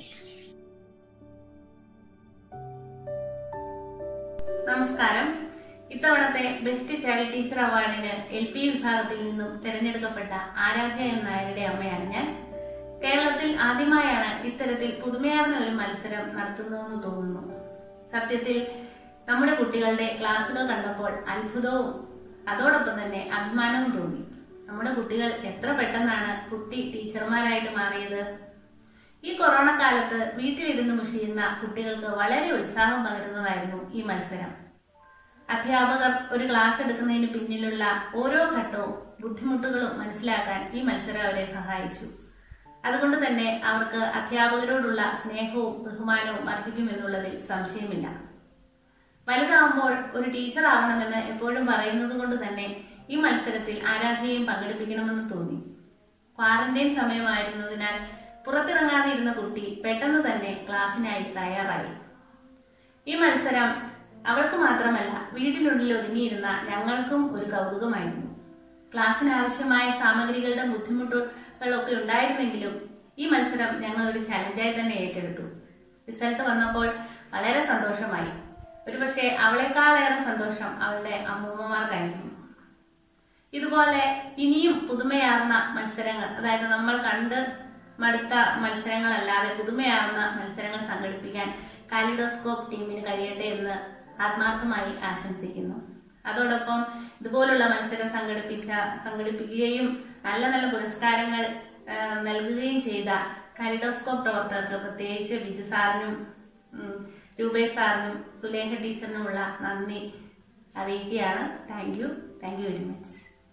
നമസ്കാരം. ഇത്തവണത്തെ ബെസ്റ്റ് ചൈൽഡ് ടീച്ചർ അവാർഡിന് LP വിഭാഗത്തിൽ നിന്നും തിരഞ്ഞെടുക്കപ്പെട്ട ആരാധ്യ എം നായരുടെ അമ്മയാണ് ഞാൻ. കേരളത്തിൽ ആദ്യമായാണ് ഇത്തരത്തിൽ പുതുമയാർന്ന ഒരു മത്സരം നടത്തുന്നതെന്ന് തോന്നുന്നു. സത്യത്തിൽ നമ്മുടെ കുട്ടികളുടെ ക്ലാസുകൾ കണ്ടപ്പോൾ അത്ഭുതവും അതോടൊപ്പം തന്നെ അഭിമാനവും തോന്നി. നമ്മുടെ കുട്ടികൾ എത്ര പെട്ടെന്നാണ് കുട്ടി ടീച്ചർമാരായിട്ട് മാറിയത്. ഈ കൊറോണ കാലത്ത് വീട്ടിലിരുന്ന് മുഷിയുന്ന കുട്ടികൾക്ക് വളരെ ഉത്സാഹം പകരുന്നതായിരുന്നു ഈ മത്സരം. അധ്യാപകർ ഒരു ക്ലാസ് എടുക്കുന്നതിന് പിന്നിലുള്ള ഓരോ ഘട്ടവും ബുദ്ധിമുട്ടുകളും മനസ്സിലാക്കാൻ ഈ മത്സരം അവരെ സഹായിച്ചു. അതുകൊണ്ട് തന്നെ അവർക്ക് അധ്യാപകരോടുള്ള സ്നേഹവും ബഹുമാനവും വർദ്ധിക്കുമെന്നുള്ളതിൽ സംശയമില്ല. വലുതാവുമ്പോൾ ഒരു ടീച്ചർ ആവണമെന്ന് എപ്പോഴും പറയുന്നത് കൊണ്ട് തന്നെ ഈ മത്സരത്തിൽ ആരാധ്യയും പങ്കെടുപ്പിക്കണമെന്ന് തോന്നി. ക്വാറന്റൈൻ സമയമായിരുന്നതിനാൽ പുറത്തിറങ്ങാതെ ഇരുന്ന കുട്ടി പെട്ടെന്ന് തന്നെ ക്ലാസ്സിനായി തയ്യാറായി. ഈ മത്സരം അവൾക്ക് മാത്രമല്ല വീട്ടിനുള്ളിൽ ഒതുങ്ങിയിരുന്ന ഞങ്ങൾക്കും ഒരു കൗതുകമായിരുന്നു. ക്ലാസ്സിന് ആവശ്യമായ സാമഗ്രികളുടെ ബുദ്ധിമുട്ടുകളൊക്കെ ഉണ്ടായിരുന്നെങ്കിലും ഈ മത്സരം ഞങ്ങൾ ഒരു ചലഞ്ചായി തന്നെ ഏറ്റെടുത്തു. റിസൾട്ട് വന്നപ്പോൾ വളരെ സന്തോഷമായി. ഒരുപക്ഷെ അവളെക്കാളേറെ സന്തോഷം അവളുടെ അമ്മൂമ്മമാർക്കായിരുന്നു. ഇതുപോലെ ഇനിയും പുതുമയാർന്ന മത്സരങ്ങൾ, അതായത് നമ്മൾ കണ്ട് മടുത്ത മത്സരങ്ങളല്ലാതെ പുതുമയാർന്ന മത്സരങ്ങൾ സംഘടിപ്പിക്കാൻ കാലിഡോസ്കോപ്പ് ടീമിന് കഴിയട്ടെ എന്ന് ആത്മാർത്ഥമായി ആശംസിക്കുന്നു. അതോടൊപ്പം ഇതുപോലുള്ള മത്സരം സംഘടിപ്പിക്കുകയും നല്ല നല്ല പുരസ്കാരങ്ങൾ നൽകുകയും ചെയ്ത കാലിഡോസ്കോപ്പ് പ്രവർത്തകർക്ക്, പ്രത്യേകിച്ച് ബിജു സാറിനും രൂപേഷ് സാറിനും സുലേഖ ടീച്ചറിനുമുള്ള നന്ദി അറിയിക്കുകയാണ്. Thank you very much.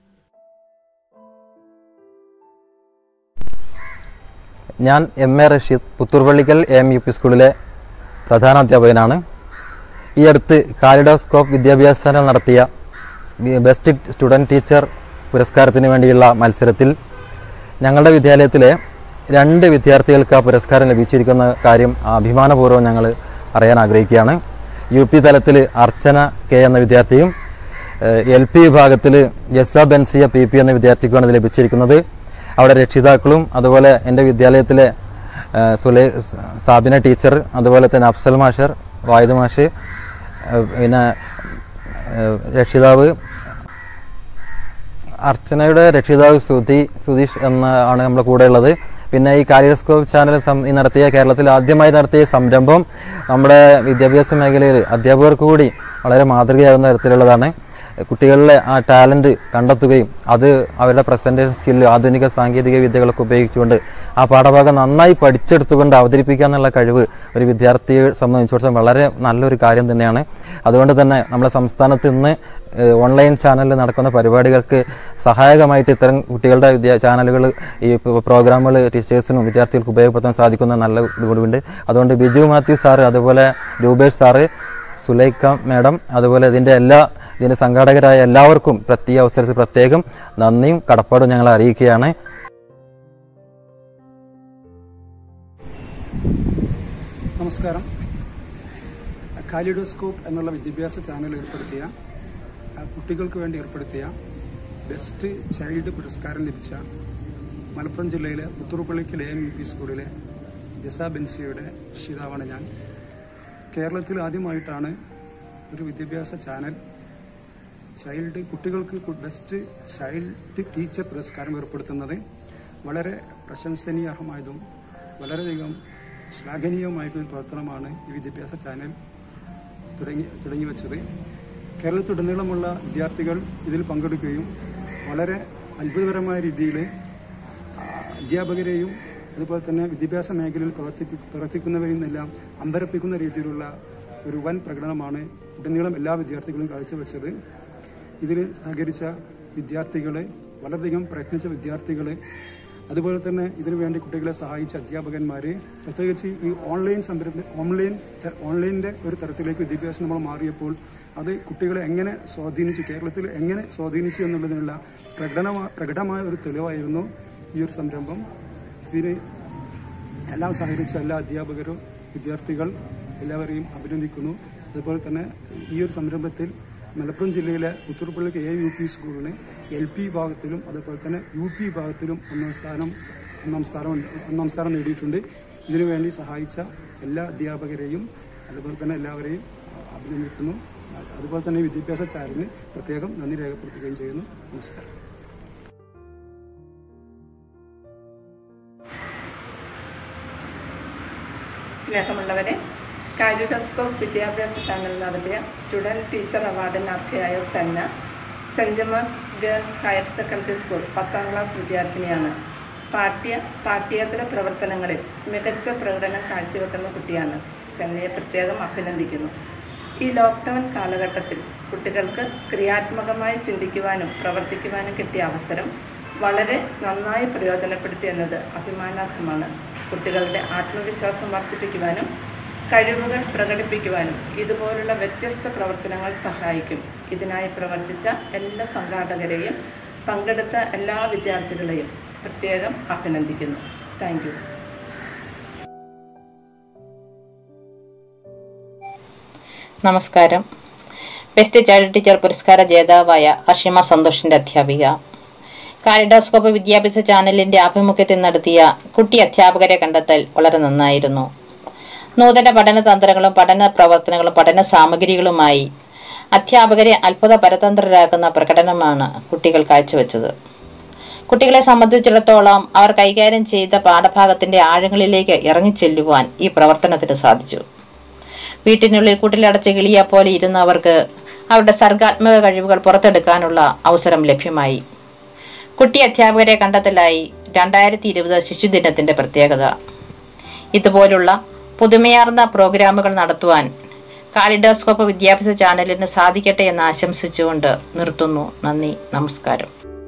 ഞാൻ MA റഷീദ്, പുത്തൂർപള്ളിക്കൽ AMUP സ്കൂളിലെ പ്രധാന അധ്യാപകനാണ്. ഈ അടുത്ത് കാലിഡോസ്കോപ്പ് വിദ്യാഭ്യാസ നടത്തിയ ബെസ്റ്റ് സ്റ്റുഡൻറ് ടീച്ചർ പുരസ്കാരത്തിന് വേണ്ടിയുള്ള മത്സരത്തിൽ ഞങ്ങളുടെ വിദ്യാലയത്തിലെ 2 വിദ്യാർത്ഥികൾക്ക് ആ പുരസ്കാരം ലഭിച്ചിരിക്കുന്ന കാര്യം അഭിമാനപൂർവ്വം ഞങ്ങൾ അറിയാൻ ആഗ്രഹിക്കുകയാണ്. UP തലത്തിൽ അർച്ചന K എന്ന വിദ്യാർത്ഥിയും LP വിഭാഗത്തിൽ ജസ ബെൻസിയ PP എന്ന വിദ്യാർത്ഥിക്കുമാണ് ഇത് ലഭിച്ചിരിക്കുന്നത്. അവിടെ രക്ഷിതാക്കളും അതുപോലെ എൻ്റെ വിദ്യാലയത്തിലെ സാബിന ടീച്ചർ, അതുപോലെ തന്നെ അഫ്സൽ മാഷർ, വായിദ് മാഷ്, പിന്നെ രക്ഷിതാവ് അർച്ചനയുടെ രക്ഷിതാവ് സുധീഷ് ആണ് നമ്മുടെ കൂടെ ഉള്ളത്. പിന്നെ ഈ കാലിഡോസ്കോപ്പ് ചാനൽ നടത്തിയ കേരളത്തിൽ ആദ്യമായി നടത്തിയ സംരംഭം നമ്മുടെ വിദ്യാഭ്യാസ മേഖലയിൽ അധ്യാപകർക്ക് കൂടി വളരെ മാതൃകയാകുന്ന തരത്തിലുള്ളതാണ്. കുട്ടികളിലെ ആ ടാലൻറ്റ് കണ്ടെത്തുകയും അത് അവരുടെ പ്രസൻറ്റേഷൻ സ്കില്ല്, ആധുനിക സാങ്കേതിക വിദ്യകളൊക്കെ ഉപയോഗിച്ചുകൊണ്ട് ആ പാഠഭാഗം നന്നായി പഠിച്ചെടുത്തുകൊണ്ട് അവതരിപ്പിക്കുക എന്നുള്ള കഴിവ് ഒരു വിദ്യാർത്ഥിയെ സംബന്ധിച്ചിടത്തോളം വളരെ നല്ലൊരു കാര്യം തന്നെയാണ്. അതുകൊണ്ട് തന്നെ നമ്മുടെ സംസ്ഥാനത്ത് ഇന്ന് ഓൺലൈൻ ചാനലിൽ നടക്കുന്ന പരിപാടികൾക്ക് സഹായകമായിട്ട് ഇത്തരം കുട്ടികളുടെ ചാനലുകൾ, ഈ പ്രോഗ്രാമുകൾ ടീച്ചേഴ്സിനും വിദ്യാർത്ഥികൾക്ക് ഉപയോഗപ്പെടുത്താൻ സാധിക്കുന്ന നല്ല ഇതുകൂടിയുണ്ട്. അതുകൊണ്ട് ബിജു മാത്യു സാറ്, അതുപോലെ രൂപേഷ് സാറ്, സുലൈഖ മാഡം, അതുപോലെ ഇതിൻ്റെ സംഘാടകരായ എല്ലാവർക്കും ഈ അവസരത്തിൽ പ്രത്യേകം നന്ദിയും കടപ്പാടും ഞങ്ങൾ അറിയിക്കുകയാണ്. നമസ്കാരം. കാലിഡോസ്കോപ്പ് എന്നുള്ള വിദ്യാഭ്യാസ ചാനൽ കുട്ടികൾക്ക് വേണ്ടി ഏർപ്പെടുത്തിയ ബെസ്റ്റ് ചൈൽഡ് പുരസ്കാരം ലഭിച്ച മലപ്പുറം ജില്ലയിലെ പുത്തൂർപള്ളിക്കൽ AMUP സ്കൂളിലെ ജസ ബെൻസിയുടെ രക്ഷിതാവാണ് ഞാൻ. കേരളത്തിൽ ആദ്യമായിട്ടാണ് ഒരു വിദ്യാഭ്യാസ ചാനൽ കുട്ടികൾക്ക് ബെസ്റ്റ് ചൈൽഡ് ടീച്ചർ പുരസ്കാരം ഏർപ്പെടുത്തുന്നത്. വളരെ പ്രശംസനീയമായതും വളരെയധികം ശ്ലാഘനീയമായിട്ടുള്ള പ്രവർത്തനമാണ് ഈ വിദ്യാഭ്യാസ ചാനൽ തുടങ്ങി വെച്ചത്. കേരളത്തിലുടനീളമുള്ള വിദ്യാർത്ഥികൾ ഇതിൽ പങ്കെടുക്കുകയും വളരെ അത്ഭുതകരമായ രീതിയിൽ അധ്യാപകരെയും അതുപോലെ തന്നെ വിദ്യാഭ്യാസ മേഖലയിൽ പ്രവർത്തിക്കുന്നവരെയും എല്ലാം അമ്പരപ്പിക്കുന്ന രീതിയിലുള്ള ഒരു വൻ പ്രകടനമാണ് ഉടനീളം എല്ലാ വിദ്യാർത്ഥികളും കാഴ്ചവെച്ചത്. ഇതിൽ സഹകരിച്ച വിദ്യാർത്ഥികൾ, വളരെയധികം പ്രയത്നിച്ച വിദ്യാർത്ഥികൾ, അതുപോലെ തന്നെ ഇതിനുവേണ്ടി കുട്ടികളെ സഹായിച്ച അധ്യാപകന്മാർ, പ്രത്യേകിച്ച് ഈ ഓൺലൈനിൻ്റെ ഒരു തരത്തിലേക്ക് വിദ്യാഭ്യാസം നമ്മൾ മാറിയപ്പോൾ അത് കുട്ടികളെ എങ്ങനെ സ്വാധീനിച്ചു, കേരളത്തിൽ എങ്ങനെ സ്വാധീനിച്ചു എന്നുള്ളതിനുള്ള പ്രകടമായ ഒരു തെളിവായിരുന്നു ഈ ഒരു സംരംഭം. ഇതിന് എല്ലാം സഹകരിച്ച എല്ലാ അധ്യാപകരും വിദ്യാർത്ഥികൾ എല്ലാവരെയും അഭിനന്ദിക്കുന്നു. അതുപോലെ തന്നെ ഈ ഒരു സംരംഭത്തിൽ മലപ്പുറം ജില്ലയിലെ പുത്തൂർപ്പള്ളി KUP സ്കൂളിന് LP വിഭാഗത്തിലും അതുപോലെ തന്നെ UP വിഭാഗത്തിലും ഒന്നാം സ്ഥാനം നേടിയിട്ടുണ്ട്. ഇതിനുവേണ്ടി സഹായിച്ച എല്ലാ അധ്യാപകരെയും അതുപോലെ തന്നെ എല്ലാവരെയും അഭിനന്ദിക്കുന്നു. അതുപോലെ തന്നെ വിദ്യാഭ്യാസ ചാനലിന് പ്രത്യേകം നന്ദി രേഖപ്പെടുത്തുകയും ചെയ്യുന്നു. നമസ്കാരം. സ്നേഹമുള്ളവരെ, കാലിഡോസ്കോപ്പ് വിദ്യാഭ്യാസ ചാനൽ നടത്തിയ സ്റ്റുഡൻറ് ടീച്ചർ അവാർഡിന് അർഹയായ സെന്ന സെൻറ് ജോമസ് ഗേൾസ് ഹയർ സെക്കൻഡറി സ്കൂൾ 10ാം ക്ലാസ് വിദ്യാർത്ഥിനിയാണ്. പാഠ്യേതര പ്രവർത്തനങ്ങളിൽ മികച്ച പ്രകടനം കാഴ്ചവെക്കുന്ന കുട്ടിയാണ്. സെന്നയെ പ്രത്യേകം അഭിനന്ദിക്കുന്നു. ഈ ലോക്ക്ഡൗൺ കാലഘട്ടത്തിൽ കുട്ടികൾക്ക് ക്രിയാത്മകമായി ചിന്തിക്കുവാനും പ്രവർത്തിക്കുവാനും കിട്ടിയ അവസരം വളരെ നന്നായി പ്രയോജനപ്പെടുത്തി എന്നത് അഭിമാനാർഹമാണ്. കുട്ടികളുടെ ആത്മവിശ്വാസം വർദ്ധിപ്പിക്കുവാനും കഴിവുകൾ പ്രകടിപ്പിക്കുവാനും ഇതുപോലുള്ള വ്യത്യസ്ത പ്രവർത്തനങ്ങൾ സഹായിക്കും. ഇതിനായി പ്രവർത്തിച്ച എല്ലാ സംഘാടകരെയും പങ്കെടുത്ത എല്ലാ വിദ്യാർത്ഥികളെയും പ്രത്യേകം അഭിനന്ദിക്കുന്നു. Thank you. നമസ്കാരം. ബെസ്റ്റ് ചൈൽഡ് ടീച്ചർ പുരസ്കാര ജേതാവായ ഹഷിമ സന്തോഷിന്റെ അധ്യാപിക. കാലിഡോസ്കോപ്പ് വിദ്യാഭ്യാസ ചാനലിന്റെ ആഭിമുഖ്യത്തിൽ നടത്തിയ കുട്ടി അധ്യാപകരെ കണ്ടെത്തൽ വളരെ നന്നായിരുന്നു. നൂതന പഠന തന്ത്രങ്ങളും പഠന പ്രവർത്തനങ്ങളും പഠന സാമഗ്രികളുമായി അധ്യാപകരെ അത്ഭുത പരതന്ത്രരാക്കുന്ന പ്രകടനമാണ് കുട്ടികൾ കാഴ്ചവെച്ചത്. കുട്ടികളെ സംബന്ധിച്ചിടത്തോളം അവർ കൈകാര്യം ചെയ്ത പാഠഭാഗത്തിന്റെ ആഴങ്ങളിലേക്ക് ഇറങ്ങിച്ചെല്ലുവാൻ ഈ പ്രവർത്തനത്തിന് സാധിച്ചു. വീട്ടിനുള്ളിൽ കൂട്ടിലടച്ച് കിളിയെ പോലെ ഇരുന്നവർക്ക് അവരുടെ സർഗാത്മക കഴിവുകൾ പുറത്തെടുക്കാനുള്ള അവസരം ലഭ്യമായി. കുട്ടി അധ്യാപകരെ കണ്ടെത്തലായി 2020 ശിശുദിനത്തിന്റെ പ്രത്യേകത. ഇതുപോലുള്ള പുതുമയാർന്ന പ്രോഗ്രാമുകൾ നടത്തുവാൻ കാലിഡോസ്കോപ്പ് വിദ്യാഭ്യാസ ചാനലിന് സാധിക്കട്ടെ എന്ന് ആശംസിച്ചുകൊണ്ട് നിർത്തുന്നു. നന്ദി, നമസ്കാരം.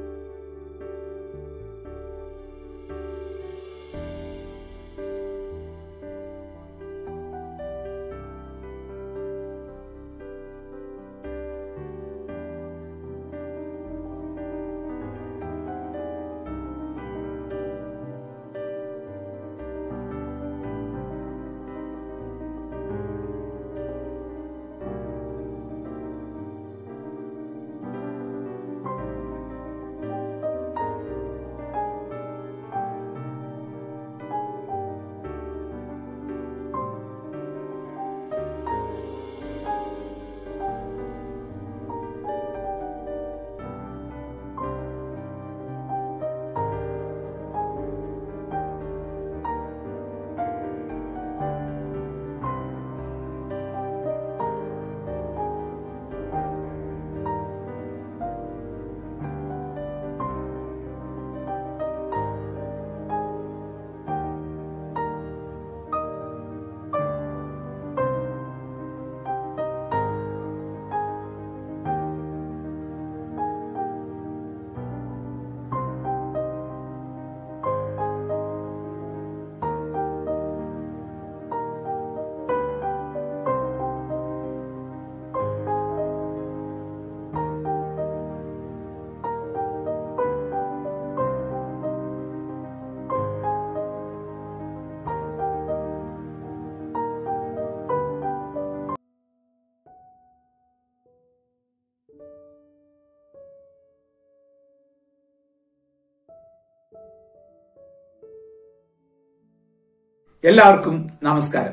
എല്ലാവർക്കും നമസ്കാരം.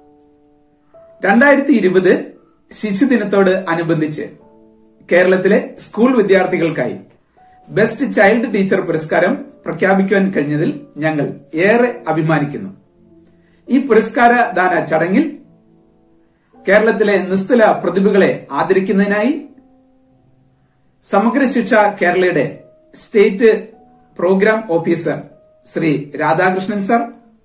2020 ശിശുദിനത്തോട് അനുബന്ധിച്ച് കേരളത്തിലെ സ്കൂൾ വിദ്യാർത്ഥികൾക്കായി ബെസ്റ്റ് ചൈൽഡ് ടീച്ചർ പുരസ്കാരം പ്രഖ്യാപിക്കുവാൻ കഴിഞ്ഞതിൽ ഞങ്ങൾ ഏറെ അഭിമാനിക്കുന്നു. ഈ പുരസ്കാര ദാന ചടങ്ങിൽ കേരളത്തിലെ നിസ്തുല പ്രതിഭകളെ ആദരിക്കുന്നതിനായി സമഗ്ര ശിക്ഷ കേരളയുടെ state programme officer Shri Radhakrishnan sir,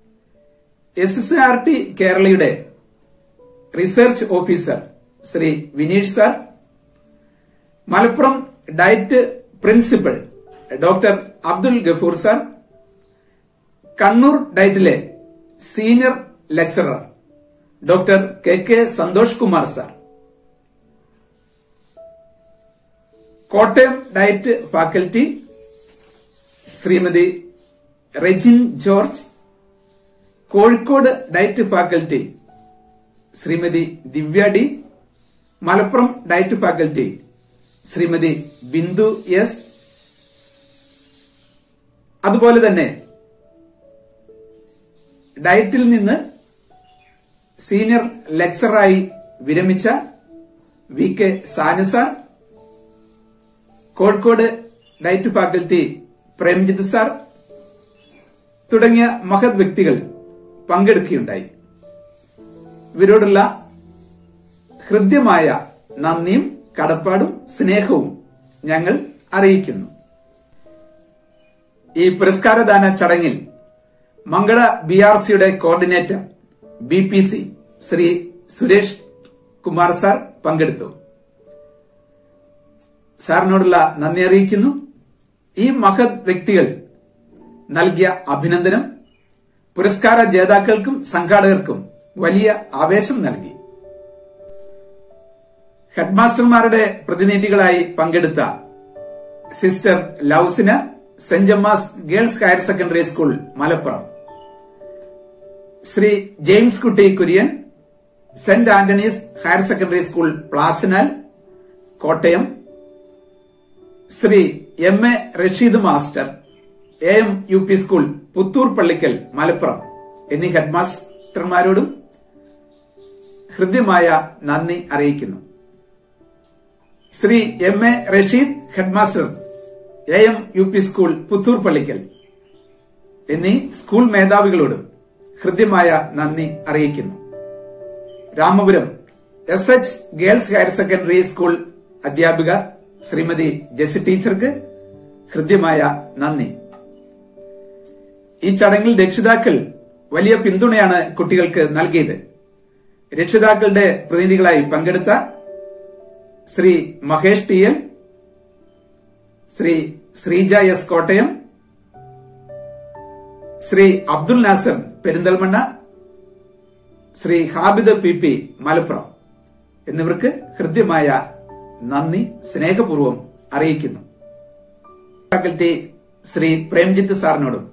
SSRT കേരളയുടെ research officer Shri Vineesh sir, Malappuram DIET principal doctor Abdul Gafoor sir, കണ്ണൂർ ഡയറ്റിലെ senior lecturer doctor KK Santhosh Kumar sir, Kottayam DIET faculty Shrimati Rejin George, Kozhikode DIET faculty Shrimati Divya D, Malappuram DIET faculty Shrimati Bindu S, അതുപോലെ തന്നെ ഡയറ്റിൽ നിന്ന് സീനിയർ ലെക്ചറായി വിരമിച്ച V K Sanu sir, Kozhikode DIET faculty Premjith sir തുടങ്ങിയ മഹത് വ്യക്തികൾ പങ്കെടുക്കുകയുണ്ടായി. ഇവരോടുള്ള ഹൃദ്യമായ നന്ദിയും കടപ്പാടും സ്നേഹവും ഞങ്ങൾ അറിയിക്കുന്നു. ഈ പുരസ്കാരദാന ചടങ്ങിൽ മംഗള BRCയുടെ coordinator BPC Shri Suresh Kumar sir പങ്കെടുത്തു. സാറിനോടുള്ള നന്ദി അറിയിക്കുന്നു. ഈ മഹത് വ്യക്തികൾ നൽകിയ അഭിനന്ദനം പുരസ്കാര ജേതാക്കൾക്കും സംഘാടകർക്കും വലിയ ആവേശം നൽകി. ഹെഡ്മാസ്റ്റർമാരുടെ പ്രതിനിധികളായി പങ്കെടുത്ത സിസ്റ്റർ ലൗസിന, സെന്റ് ജമ്മാസ് girls higher secondary school Malappuram, Shri James Kutty Kurian, saint Antony's higher secondary school പ്ലാസിനാൽ Kottayam, Shri MA Rasheed master, AM UP സ്കൂൾ പുത്തൂർ പള്ളിക്കൽ മലപ്പുറം എന്നീ ഹെഡ്മാസ്റ്റർമാരോടും ഹൃദ്യമായ നന്ദി അറിയിക്കുന്നു. Shri MA Rasheed headmaster, AM UP സ്കൂൾ പുത്തൂർ പള്ളിക്കൽ എന്നീ സ്കൂൾ മേധാവികളോടും ഹൃദ്യമായ നന്ദി അറിയിക്കുന്നു. Ramapuram SH girls higher secondary school അധ്യാപിക ശ്രീമതി ജെസി ടീച്ചർക്ക് ഹൃദ്യമായ നന്ദി. ഈ ചടങ്ങിൽ രക്ഷിതാക്കൾ വലിയ പിന്തുണയാണ് കുട്ടികൾക്ക് നൽകിയത്. രക്ഷിതാക്കളുടെ പ്രതിനിധികളായി പങ്കെടുത്ത Shri Mahesh TL, Shri Sreeja S Kottayam, Shri Abdul Nasar Perinthalmanna, Shri Habid PP Malappuram എന്നിവർക്ക് ഹൃദ്യമായ നന്ദി സ്നേഹപൂർവ്വം അറിയിക്കുന്നു. ഫാക്കൽറ്റി ശ്രീ പ്രേംജിത്ത് സാറിനോടും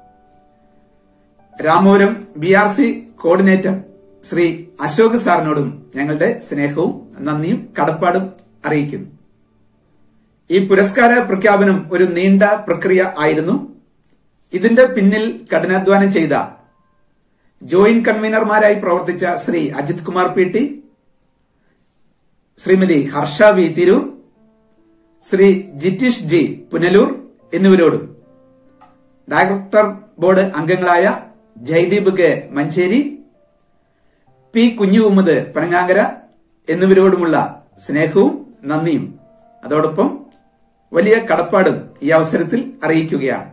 രാമപുരം BRC കോർഡിനേറ്റർ ശ്രീ അശോക് സാറിനോടും ഞങ്ങളുടെ സ്നേഹവും നന്ദിയും കടപ്പാടും അറിയിക്കുന്നു. ഈ പുരസ്കാര പ്രഖ്യാപനം ഒരു നീണ്ട പ്രക്രിയ ആയിരുന്നു. ഇതിന്റെ പിന്നിൽ കഠിനാധ്വാനം ചെയ്ത ജോയിന്റ് കൺവീനർമാരായി പ്രവർത്തിച്ച Shri Ajith Kumar PT, Shrimati Harsha V Tirur, Shri Jitheesh G Punalur എന്നിവരോടും ഡയറക്ടർ ബോർഡ് അംഗങ്ങളായ ജയ്ദീപ് K മഞ്ചേരി, P കുഞ്ഞുമുഹമ്മദ് പനങ്ങാങ്കര എന്നിവരോടുമുള്ള സ്നേഹവും നന്ദിയും അതോടൊപ്പം വലിയ കടപ്പാടും ഈ അവസരത്തിൽ അറിയിക്കുകയാണ്.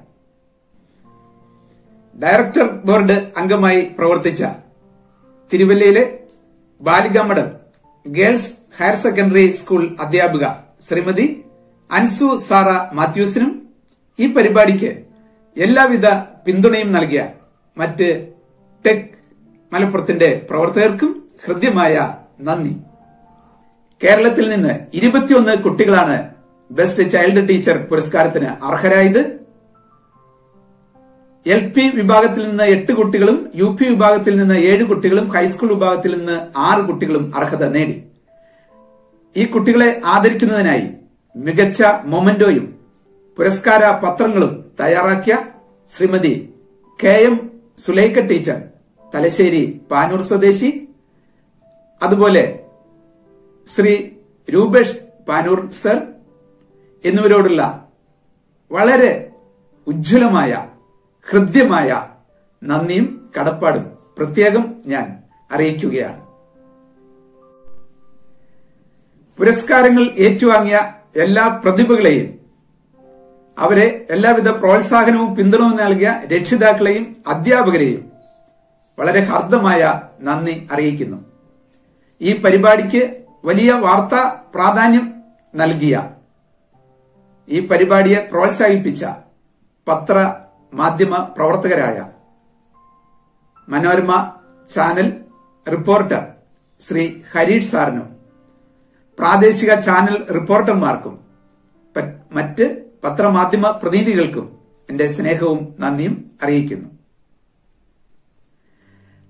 ഡയറക്ടർ ബോർഡ് അംഗമായി പ്രവർത്തിച്ച തിരുവല്ലയിലെ Balikamadom girls higher secondary school അധ്യാപിക ശ്രീമതി അൻസു സാറ മാത്യൂസിനും ഈ പരിപാടിക്ക് എല്ലാവിധ പിന്തുണയും നൽകിയ മറ്റ് ടെക് മലപ്പുറത്തിന്റെ പ്രവർത്തകർക്കും ഹൃദ്യമായ നന്ദി. കേരളത്തിൽ നിന്ന് 21 കുട്ടികളാണ് ബെസ്റ്റ് ചൈൽഡ് ടീച്ചർ പുരസ്കാരത്തിന് അർഹരായത്. LP വിഭാഗത്തിൽ നിന്ന് 8 കുട്ടികളും UP വിഭാഗത്തിൽ നിന്ന് 7 കുട്ടികളും ഹൈസ്കൂൾ വിഭാഗത്തിൽ നിന്ന് 6 കുട്ടികളും അർഹത നേടി. ഈ കുട്ടികളെ ആദരിക്കുന്നതിനായി മികച്ച മൊമെന്റോയും പുരസ്കാര പത്രങ്ങളും തയ്യാറാക്കിയ ശ്രീമതി KM സുലൈഖ ടീച്ചർ, തലശ്ശേരി പാനൂർ സ്വദേശി, അതുപോലെ ശ്രീ രൂപേഷ് പാനൂർ സർ എന്നിവരോടുള്ള വളരെ ഉജ്ജ്വലമായ ഹൃദ്യമായ നന്ദിയും കടപ്പാടും പ്രത്യേകം ഞാൻ അറിയിക്കുകയാണ്. പുരസ്കാരങ്ങൾ ഏറ്റുവാങ്ങിയ എല്ലാ പ്രതിഭകളെയും അവരെ എല്ലാവിധ പ്രോത്സാഹനവും പിന്തുണവും നൽകിയ രക്ഷിതാക്കളെയും അധ്യാപകരെയും വളരെ ഹാർദമായ നന്ദി അറിയിക്കുന്നു. ഈ പരിപാടിക്ക് വലിയ വാർത്താ പ്രാധാന്യം നൽകിയ, ഈ പരിപാടിയെ പ്രോത്സാഹിപ്പിച്ച പത്ര മാധ്യമ പ്രവർത്തകരായ മനോരമ ചാനൽ റിപ്പോർട്ടർ ശ്രീ ഹരീഷ് സാറിനും പ്രാദേശിക ചാനൽ റിപ്പോർട്ടർമാർക്കും മറ്റ് പത്രമാധ്യമ പ്രതിനിധികൾക്കും എന്റെ സ്നേഹവും നന്ദിയും അറിയിക്കുന്നു.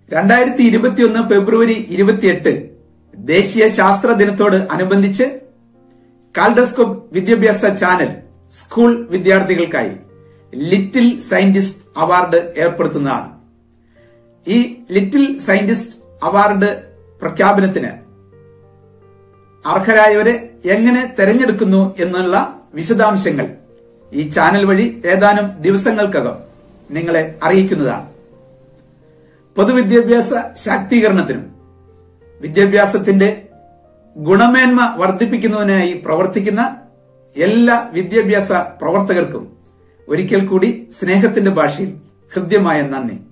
2021 ഫെബ്രുവരി 28 ദേശീയ ശാസ്ത്ര ദിനത്തോട് അനുബന്ധിച്ച് കാലിഡോസ്കോപ്പ് വിദ്യാഭ്യാസ ചാനൽ സ്കൂൾ വിദ്യാർത്ഥികൾക്കായി ലിറ്റിൽ സയന്റിസ്റ്റ് അവാർഡ് ഏർപ്പെടുത്തുന്നതാണ്. ഈ ലിറ്റിൽ സയന്റിസ്റ്റ് അവാർഡ് പ്രഖ്യാപനത്തിന് അർഹരായവരെ എങ്ങനെ തെരഞ്ഞെടുക്കുന്നു എന്നുള്ള വിശദാംശങ്ങൾ ഈ ചാനൽ വഴി ഏതാനും ദിവസങ്ങൾക്കകം നിങ്ങളെ അറിയിക്കുന്നതാണ്. പൊതുവിദ്യാഭ്യാസ ശാക്തീകരണത്തിനും വിദ്യാഭ്യാസത്തിന്റെ ഗുണമേന്മ വർദ്ധിപ്പിക്കുന്നതിനായി പ്രവർത്തിക്കുന്ന എല്ലാ വിദ്യാഭ്യാസ പ്രവർത്തകർക്കും ഒരിക്കൽ കൂടി സ്നേഹത്തിന്റെ ഭാഷയിൽ ഹൃദ്യമായ നന്ദി.